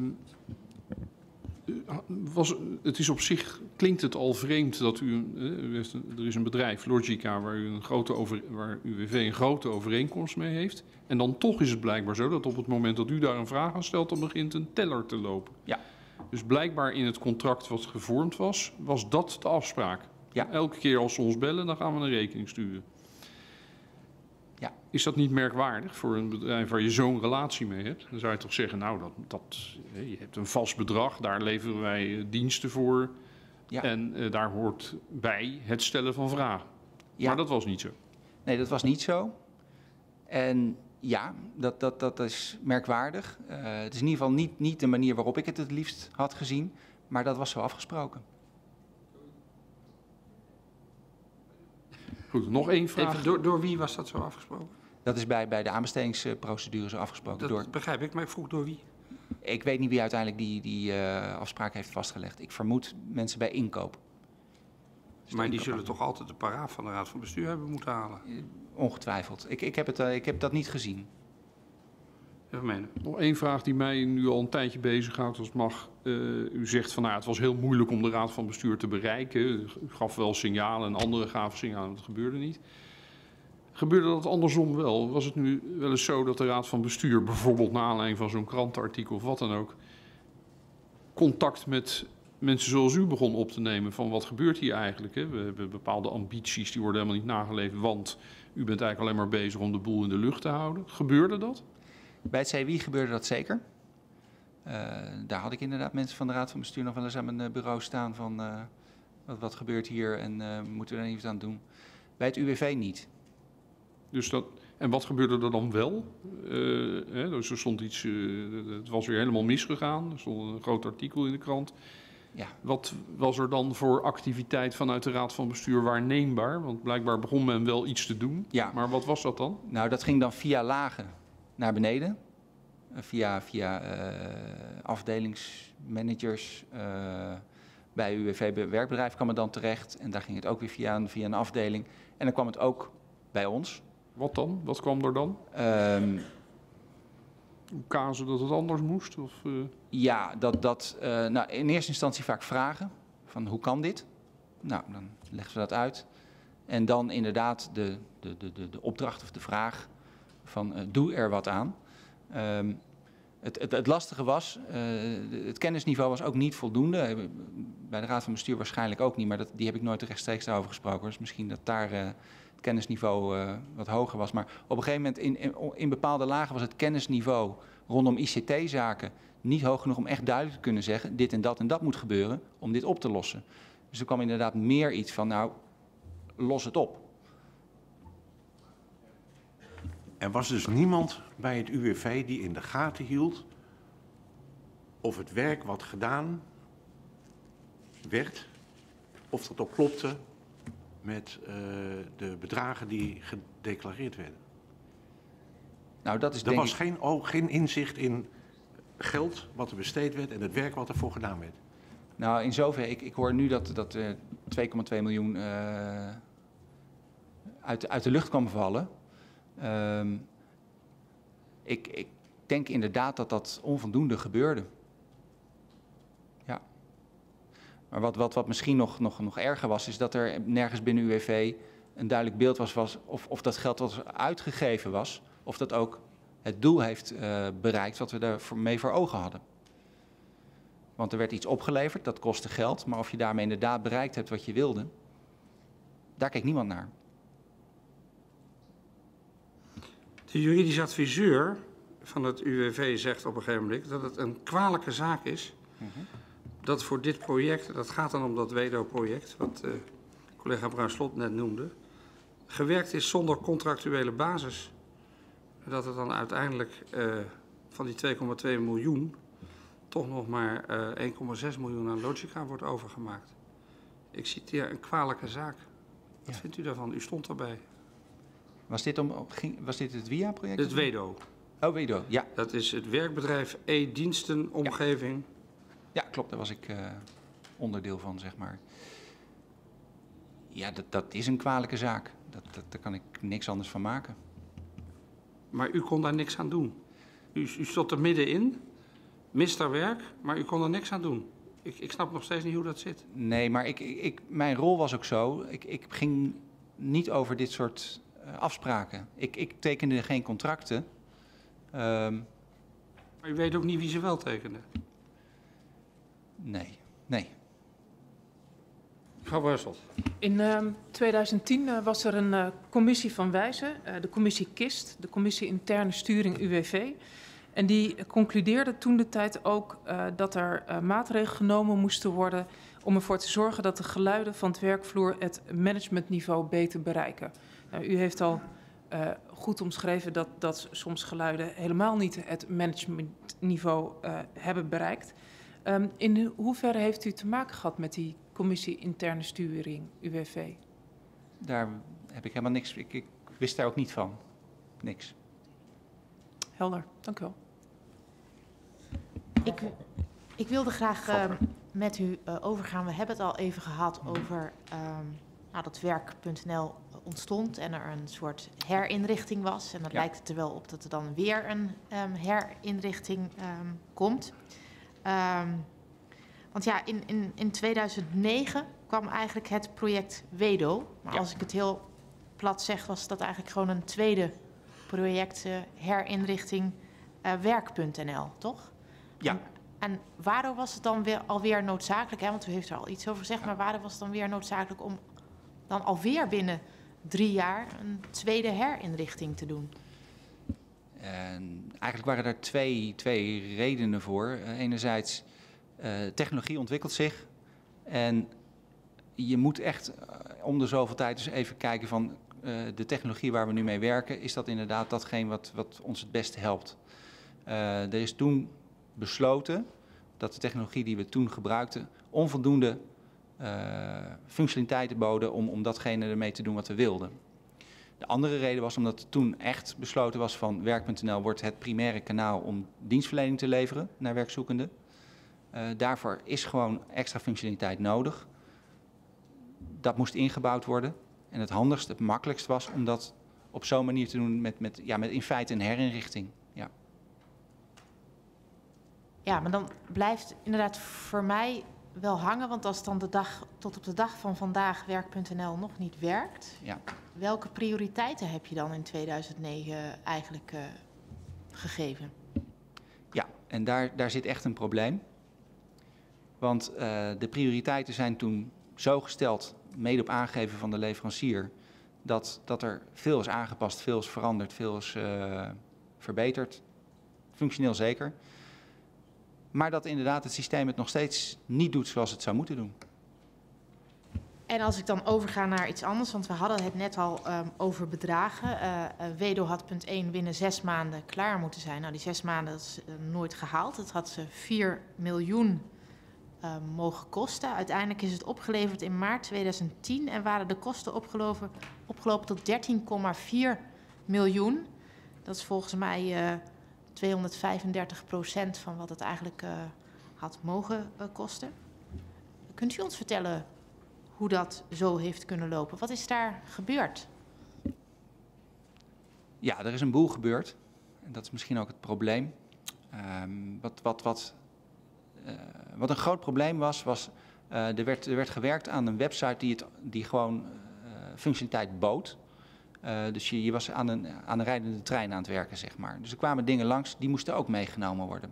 het is op zich, klinkt het al vreemd dat er is een bedrijf, Logica, waar UWV een grote overeenkomst mee heeft. En dan toch is het blijkbaar zo dat op het moment dat u daar een vraag aan stelt, dan begint een teller te lopen. Ja. Dus blijkbaar in het contract wat gevormd was dat de afspraak. Ja. Elke keer als ze ons bellen, dan gaan we een rekening sturen. Ja. Is dat niet merkwaardig voor een bedrijf waar je zo'n relatie mee hebt? Dan zou je toch zeggen, nou, je hebt een vast bedrag, daar leveren wij diensten voor. Ja. En daar hoort bij het stellen van vragen. Ja. Maar dat was niet zo. Nee, dat was niet zo. En ja, dat is merkwaardig. Het is in ieder geval niet de manier waarop ik het liefst had gezien. Maar dat was zo afgesproken. Goed, nog één vraag. Even, door wie was dat zo afgesproken? Dat is bij de aanbestedingsprocedure zo afgesproken. Dat begrijp ik, maar ik vroeg door wie? Ik weet niet wie uiteindelijk die afspraak heeft vastgelegd. Ik vermoed mensen bij inkoop. Dus Maar die zullen toch altijd de paraat van de Raad van Bestuur hebben moeten halen? Ongetwijfeld. Ik heb dat niet gezien. Even menen. Nog één vraag die mij nu al een tijdje bezighoudt, als het mag. U zegt van, het was heel moeilijk om de Raad van Bestuur te bereiken. U gaf wel signalen en anderen gaven signalen, maar dat gebeurde niet. Gebeurde dat andersom wel? Was het nu wel eens zo dat de Raad van Bestuur, bijvoorbeeld naar aanleiding van zo'n krantenartikel of wat dan ook, contact met mensen zoals u begon op te nemen van wat gebeurt hier eigenlijk? Hè? We hebben bepaalde ambities, die worden helemaal niet nageleefd, want u bent eigenlijk alleen maar bezig om de boel in de lucht te houden. Gebeurde dat? Bij het CWI gebeurde dat zeker. Daar had ik inderdaad mensen van de Raad van Bestuur nog wel eens aan mijn bureau staan van wat gebeurt hier en moeten we er iets aan doen. Bij het UWV niet. Dus en wat gebeurde er dan wel? Dus er stond iets, het was weer helemaal misgegaan. Er stond een groot artikel in de krant. Ja. Wat was er dan voor activiteit vanuit de Raad van Bestuur waarneembaar? Want blijkbaar begon men wel iets te doen. Ja. Maar wat was dat dan? Nou, dat ging dan via lagen naar beneden. Via afdelingsmanagers. Bij UWV werkbedrijf kwam het dan terecht. En daar ging het ook weer via een afdeling. En dan kwam het ook bij ons. Wat dan? Wat kwam er dan? Kazen dat het anders moest? Of, Ja, nou, in eerste instantie vaak vragen. Van hoe kan dit? Nou, dan leggen we dat uit. En dan inderdaad de opdracht of de vraag van doe er wat aan. Het lastige was, het kennisniveau was ook niet voldoende. Bij de Raad van Bestuur waarschijnlijk ook niet, maar die heb ik nooit rechtstreeks daarover gesproken. Dus misschien dat daar het kennisniveau wat hoger was. Maar op een gegeven moment in bepaalde lagen was het kennisniveau rondom ICT-zaken niet hoog genoeg om echt duidelijk te kunnen zeggen dit en dat moet gebeuren om dit op te lossen. Dus er kwam inderdaad meer iets van, nou, los het op. Er was dus niemand bij het UWV die in de gaten hield of het werk wat gedaan werd, of dat ook klopte met de bedragen die gedeclareerd werden. Nou, dat is Er was geen inzicht in geld wat er besteed werd en het werk wat ervoor gedaan werd. Nou, in zoverre, ik hoor nu dat 2,2 miljoen uit de lucht kwam vallen. Ik denk inderdaad dat onvoldoende gebeurde. Ja. Maar wat misschien nog erger was, is dat er nergens binnen UWV een duidelijk beeld was of dat geld wat uitgegeven was, of dat ook het doel heeft bereikt wat we daar mee voor ogen hadden. Want er werd iets opgeleverd, dat kostte geld, maar of je daarmee inderdaad bereikt hebt wat je wilde, daar keek niemand naar. De juridisch adviseur van het UWV zegt op een gegeven moment dat het een kwalijke zaak is dat voor dit project, dat gaat dan om dat WEDO-project, wat collega Bruin-Slot net noemde, gewerkt is zonder contractuele basis. Dat het dan uiteindelijk van die 2,2 miljoen toch nog maar 1,6 miljoen aan Logica wordt overgemaakt. Ik citeer een kwalijke zaak. Wat vindt u daarvan? U stond erbij. Was dit het WIA-project? Het WEDO. Oh, WEDO, ja. Dat is het werkbedrijf E-dienstenomgeving. Ja, klopt. Daar was ik onderdeel van, zeg maar. Ja, dat is een kwalijke zaak. Daar kan ik niks anders van maken. Maar u kon daar niks aan doen. U stond er middenin, mist daar werk, maar u kon er niks aan doen. Ik snap nog steeds niet hoe dat zit. Nee, maar mijn rol was ook zo. Ik ging niet over dit soort afspraken. Ik tekende geen contracten. Maar u weet ook niet wie ze wel tekenden? Nee. Mevrouw Bruinslot. In 2010 was er een commissie van Wijzen, de commissie KIST, de commissie interne sturing UWV. En die concludeerde toen de tijd ook dat er maatregelen genomen moesten worden om ervoor te zorgen dat de geluiden van het werkvloer het managementniveau beter bereiken. Nou, u heeft al goed omschreven dat soms geluiden helemaal niet het managementniveau hebben bereikt. In hoeverre heeft u te maken gehad met die commissie interne sturing UWV? Daar heb ik helemaal niks. Ik wist daar ook niet van. niks. Helder, dank u wel. Ik wilde graag met u overgaan. We hebben het al even gehad over dat werk.nl ontstond en er een soort herinrichting was. En dat lijkt het er wel op dat er dan weer een herinrichting komt. Want ja, in 2009 kwam eigenlijk het project WEDO. Maar als ik het heel plat zeg, was dat eigenlijk gewoon een tweede project herinrichting werk.nl, toch? Ja. En waardoor was het dan weer alweer noodzakelijk, want u heeft er al iets over gezegd, maar waardoor was het dan weer noodzakelijk om dan alweer binnen 3 jaar een tweede herinrichting te doen? En eigenlijk waren er twee redenen voor. Enerzijds, technologie ontwikkelt zich en je moet echt om de zoveel tijd dus even kijken van de technologie waar we nu mee werken, is dat inderdaad datgene wat ons het beste helpt. Er is toen besloten dat de technologie die we toen gebruikten onvoldoende functionaliteiten boden om datgene ermee te doen wat we wilden. De andere reden was omdat toen echt besloten was van werk.nl wordt het primaire kanaal om dienstverlening te leveren naar werkzoekenden. Daarvoor is gewoon extra functionaliteit nodig. Dat moest ingebouwd worden. En het handigst, het makkelijkst was om dat op zo'n manier te doen met in feite een herinrichting. Ja. Ja, maar dan blijft inderdaad voor mij wel hangen, want als dan tot op de dag van vandaag werk.nl nog niet werkt, welke prioriteiten heb je dan in 2009 eigenlijk gegeven? Ja, en daar zit echt een probleem. Want de prioriteiten zijn toen zo gesteld, mede op aangeven van de leverancier, dat er veel is aangepast, veel is veranderd, veel is verbeterd. Functioneel zeker. Maar dat inderdaad het systeem het nog steeds niet doet zoals het zou moeten doen. En als ik dan overga naar iets anders, want we hadden het net al over bedragen. WEDO had punt 1 binnen 6 maanden klaar moeten zijn. Nou, die 6 maanden dat is nooit gehaald. Het had ze 4 miljoen mogen kosten. Uiteindelijk is het opgeleverd in maart 2010 en waren de kosten opgelopen tot 13,4 miljoen. Dat is volgens mij 235% van wat het eigenlijk had mogen kosten. Kunt u ons vertellen hoe dat zo heeft kunnen lopen? Wat is daar gebeurd? Ja, er is een boel gebeurd. En dat is misschien ook het probleem. Wat een groot probleem was er werd gewerkt aan een website die gewoon functionaliteit bood. Dus je was aan een rijdende trein aan het werken, zeg maar. Dus er kwamen dingen langs, die moesten ook meegenomen worden.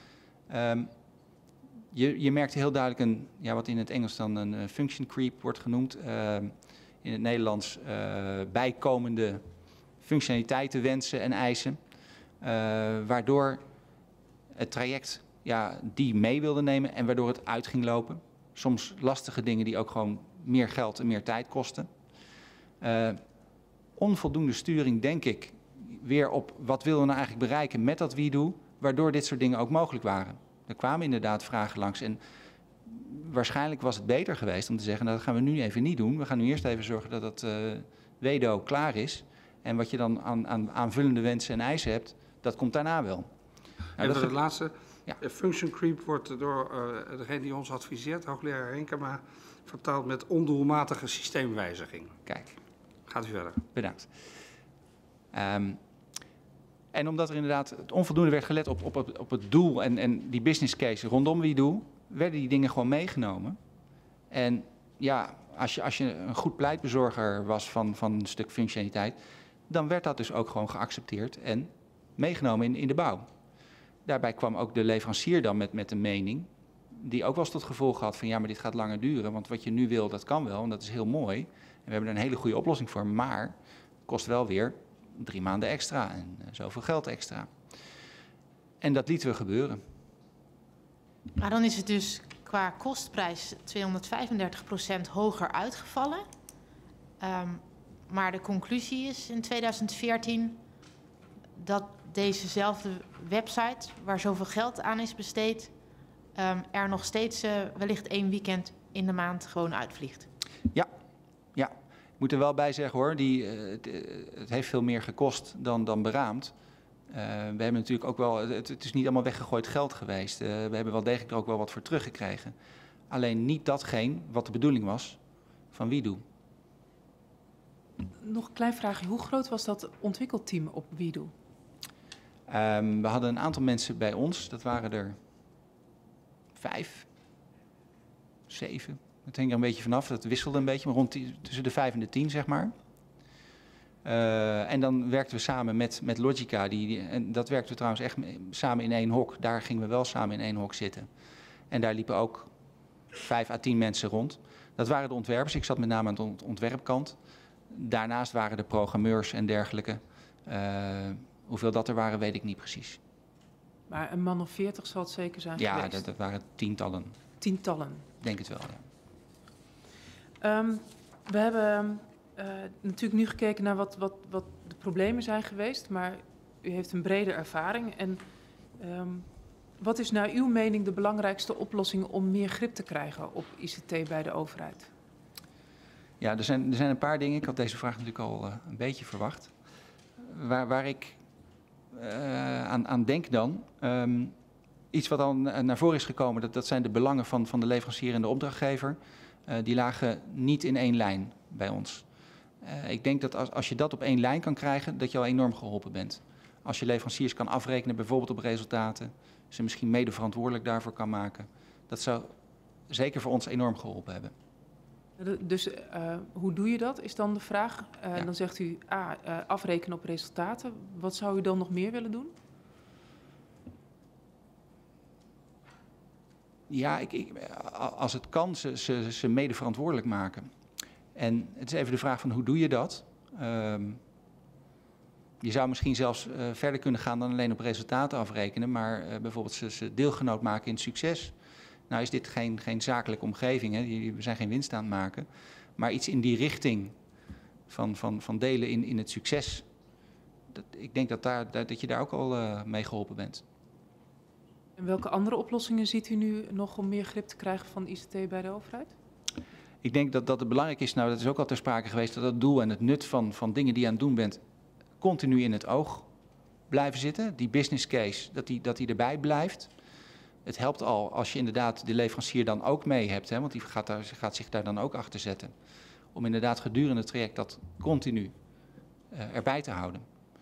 Je merkte heel duidelijk wat in het Engels dan een function creep wordt genoemd. In het Nederlands bijkomende functionaliteiten, wensen en eisen. Waardoor het traject die mee wilde nemen en waardoor het uit ging lopen. Soms lastige dingen die ook gewoon meer geld en meer tijd kosten. Onvoldoende sturing, denk ik, weer op wat willen we nou eigenlijk bereiken met dat WeDo, waardoor dit soort dingen ook mogelijk waren. Er kwamen inderdaad vragen langs en waarschijnlijk was het beter geweest om te zeggen, nou, dat gaan we nu even niet doen. We gaan nu eerst even zorgen dat het WEDO klaar is. En wat je dan aan aanvullende wensen en eisen hebt, dat komt daarna wel. Nou, en het laatste, function creep wordt door degene die ons adviseert, hoogleraar Renkema, vertaald met ondoelmatige systeemwijziging. Kijk. Gaat u verder. Bedankt. En omdat er inderdaad onvoldoende werd gelet op het doel en die business case rondom WeDo, werden die dingen gewoon meegenomen. En ja, als je een goed pleitbezorger was van een stuk functionaliteit, dan werd dat dus ook gewoon geaccepteerd en meegenomen in de bouw. Daarbij kwam ook de leverancier dan met een mening, die ook wel eens tot gevolg had van ja, maar dit gaat langer duren, want wat je nu wil, dat kan wel en dat is heel mooi. En we hebben er een hele goede oplossing voor, maar het kost wel weer 3 maanden extra en zoveel geld extra. En dat lieten we gebeuren. Maar dan is het dus qua kostprijs 235% hoger uitgevallen. Maar de conclusie is in 2014 dat dezezelfde website, waar zoveel geld aan is besteed, er nog steeds wellicht 1 weekend in de maand gewoon uitvliegt. Ja. Ik moet er wel bij zeggen hoor, het heeft veel meer gekost dan beraamd. We hebben natuurlijk ook wel, het is niet allemaal weggegooid geld geweest. We hebben wel degelijk er ook wel wat voor teruggekregen. Alleen niet datgene wat de bedoeling was van WeDo. Nog een klein vraagje. Hoe groot was dat ontwikkelteam op WeDo? We hadden een aantal mensen bij ons, dat waren er 5, 7. Dat hing er een beetje vanaf, dat wisselde een beetje, maar tussen de 5 en de 10 zeg maar. En dan werkten we samen met Logica, en dat werkten we trouwens echt samen in één hok. Daar gingen we wel samen in één hok zitten. En daar liepen ook 5 à 10 mensen rond. Dat waren de ontwerpers, ik zat met name aan de ontwerpkant. Daarnaast waren de programmeurs en dergelijke. Hoeveel dat er waren, weet ik niet precies. Maar een man of 40 zal het zeker zijn Ja, geweest? dat waren tientallen. Tientallen. Ik denk het wel, ja. We hebben natuurlijk nu gekeken naar wat de problemen zijn geweest, maar u heeft een brede ervaring. En wat is naar uw mening de belangrijkste oplossing om meer grip te krijgen op ICT bij de overheid? Ja, er zijn een paar dingen. Ik had deze vraag natuurlijk al een beetje verwacht. Waar ik aan denk dan, iets wat al naar voren is gekomen, dat zijn de belangen van de leverancier en de opdrachtgever. Die lagen niet in één lijn bij ons. Ik denk dat als je dat op één lijn kan krijgen, dat je al enorm geholpen bent. Als je leveranciers kan afrekenen, bijvoorbeeld op resultaten, ze misschien mede verantwoordelijk daarvoor kan maken. Dat zou zeker voor ons enorm geholpen hebben. Dus hoe doe je dat, is dan de vraag. Ja. Dan zegt u afrekenen op resultaten. Wat zou u dan nog meer willen doen? Ja, als het kan, ze mede verantwoordelijk maken. En het is even de vraag van hoe doe je dat? Je zou misschien zelfs verder kunnen gaan dan alleen op resultaten afrekenen, maar bijvoorbeeld ze deelgenoot maken in het succes. Nou is dit geen zakelijke omgeving, hè? We zijn geen winst aan het maken, maar iets in die richting van delen in het succes. Ik denk dat je daar ook al mee geholpen bent. En welke andere oplossingen ziet u nu nog om meer grip te krijgen van ICT bij de overheid? Ik denk dat het belangrijk is, nou dat is ook al ter sprake geweest, dat het doel en het nut van dingen die je aan het doen bent continu in het oog blijven zitten. Die business case, dat die erbij blijft. Het helpt al als je inderdaad de leverancier dan ook mee hebt, hè, want die gaat zich daar dan ook achter zetten. Om inderdaad gedurende het traject dat continu erbij te houden.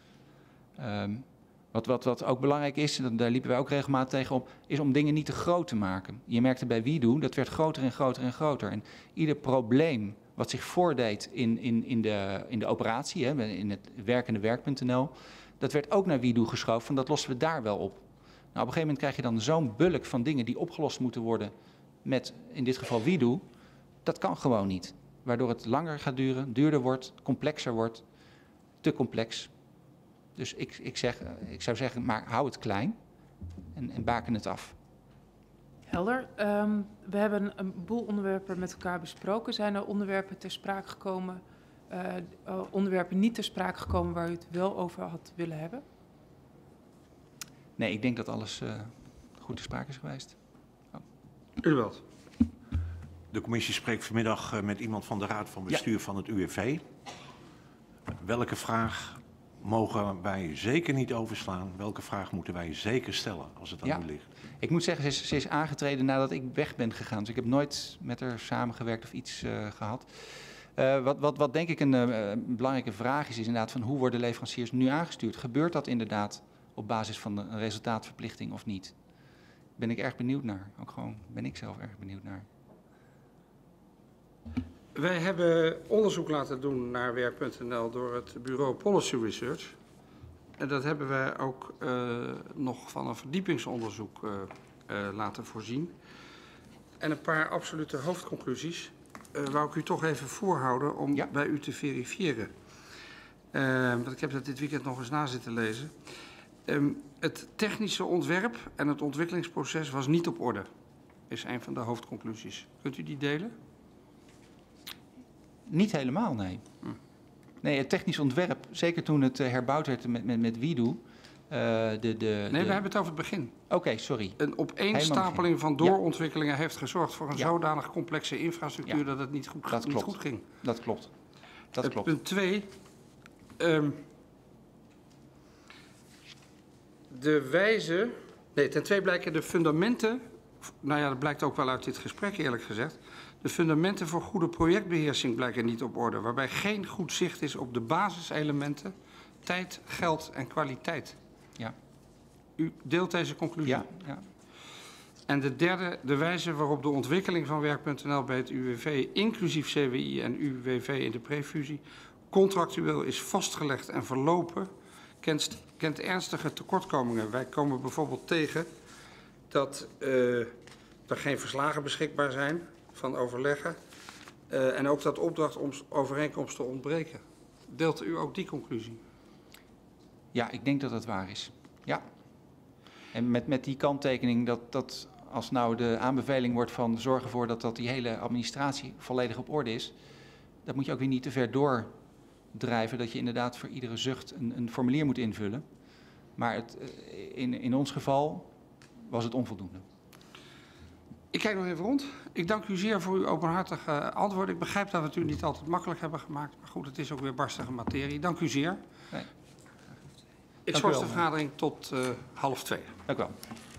Wat ook belangrijk is, en daar liepen wij ook regelmatig tegenop, is om dingen niet te groot te maken. Je merkte bij WeDo, dat werd groter en groter en groter. En ieder probleem wat zich voordeed in de operatie, hè, in het werkende werk.nl, dat werd ook naar WeDo geschoven, van dat lossen we daar wel op. Nou, op een gegeven moment krijg je dan zo'n bulk van dingen die opgelost moeten worden met, in dit geval WeDo. Dat kan gewoon niet. Waardoor het langer gaat duren, duurder wordt, complexer wordt, te complex. Dus ik zou zeggen, maar hou het klein en baken het af. Helder. We hebben een boel onderwerpen met elkaar besproken. Zijn er onderwerpen ter sprake gekomen, onderwerpen niet ter sprake gekomen waar u het wel over had willen hebben? Nee, ik denk dat alles goed ter sprake is geweest. Ewald. De commissie spreekt vanmiddag met iemand van de Raad van Bestuur van het UWV. Welke vraag mogen wij zeker niet overslaan? Welke vraag moeten wij zeker stellen als het aan u ligt? Ik moet zeggen, ze is aangetreden nadat ik weg ben gegaan. Dus ik heb nooit met haar samengewerkt of iets gehad. Wat denk ik een belangrijke vraag is inderdaad van hoe worden leveranciers nu aangestuurd? Gebeurt dat inderdaad op basis van een resultaatverplichting of niet? Ben ik erg benieuwd naar. Ook gewoon ben ik zelf erg benieuwd naar. Wij hebben onderzoek laten doen naar werk.nl door het bureau Policy Research. En dat hebben wij ook nog van een verdiepingsonderzoek laten voorzien. En een paar absolute hoofdconclusies wou ik u toch even voorhouden om bij u te verifiëren. Want ik heb dat dit weekend nog eens na zitten lezen. Het technische ontwerp en het ontwikkelingsproces was niet op orde, is een van de hoofdconclusies. Kunt u die delen? Niet helemaal, nee. Nee, het technisch ontwerp, zeker toen het herbouwd werd met WeDo. We hebben het over het begin. Oké, sorry. Een opeenstapeling van doorontwikkelingen heeft gezorgd voor een zodanig complexe infrastructuur dat het niet goed ging. Dat klopt. Dat klopt. Punt 2. Ten tweede blijken de fundamenten, nou ja, dat blijkt ook wel uit dit gesprek eerlijk gezegd, de fundamenten voor goede projectbeheersing blijken niet op orde, waarbij geen goed zicht is op de basiselementen, tijd, geld en kwaliteit. Ja. U deelt deze conclusie? Ja, ja. En de derde, de wijze waarop de ontwikkeling van werk.nl bij het UWV, inclusief CWI en UWV in de prefusie, contractueel is vastgelegd en verlopen, kent ernstige tekortkomingen. Wij komen bijvoorbeeld tegen dat er geen verslagen beschikbaar zijn van overleggen en ook dat opdrachtovereenkomsten ontbreken. Deelt u ook die conclusie? Ja, ik denk dat dat waar is. Ja. En met die kanttekening dat als nou de aanbeveling wordt van zorg ervoor dat die hele administratie volledig op orde is, dat moet je ook weer niet te ver doordrijven dat je inderdaad voor iedere zucht een formulier moet invullen. Maar in ons geval was het onvoldoende. Ik kijk nog even rond. Ik dank u zeer voor uw openhartige antwoord. Ik begrijp dat we het u niet altijd makkelijk hebben gemaakt. Maar goed, het is ook weer barstige materie. Dank u zeer. Nee. Ik schors de vergadering tot 13:30. Dank u wel.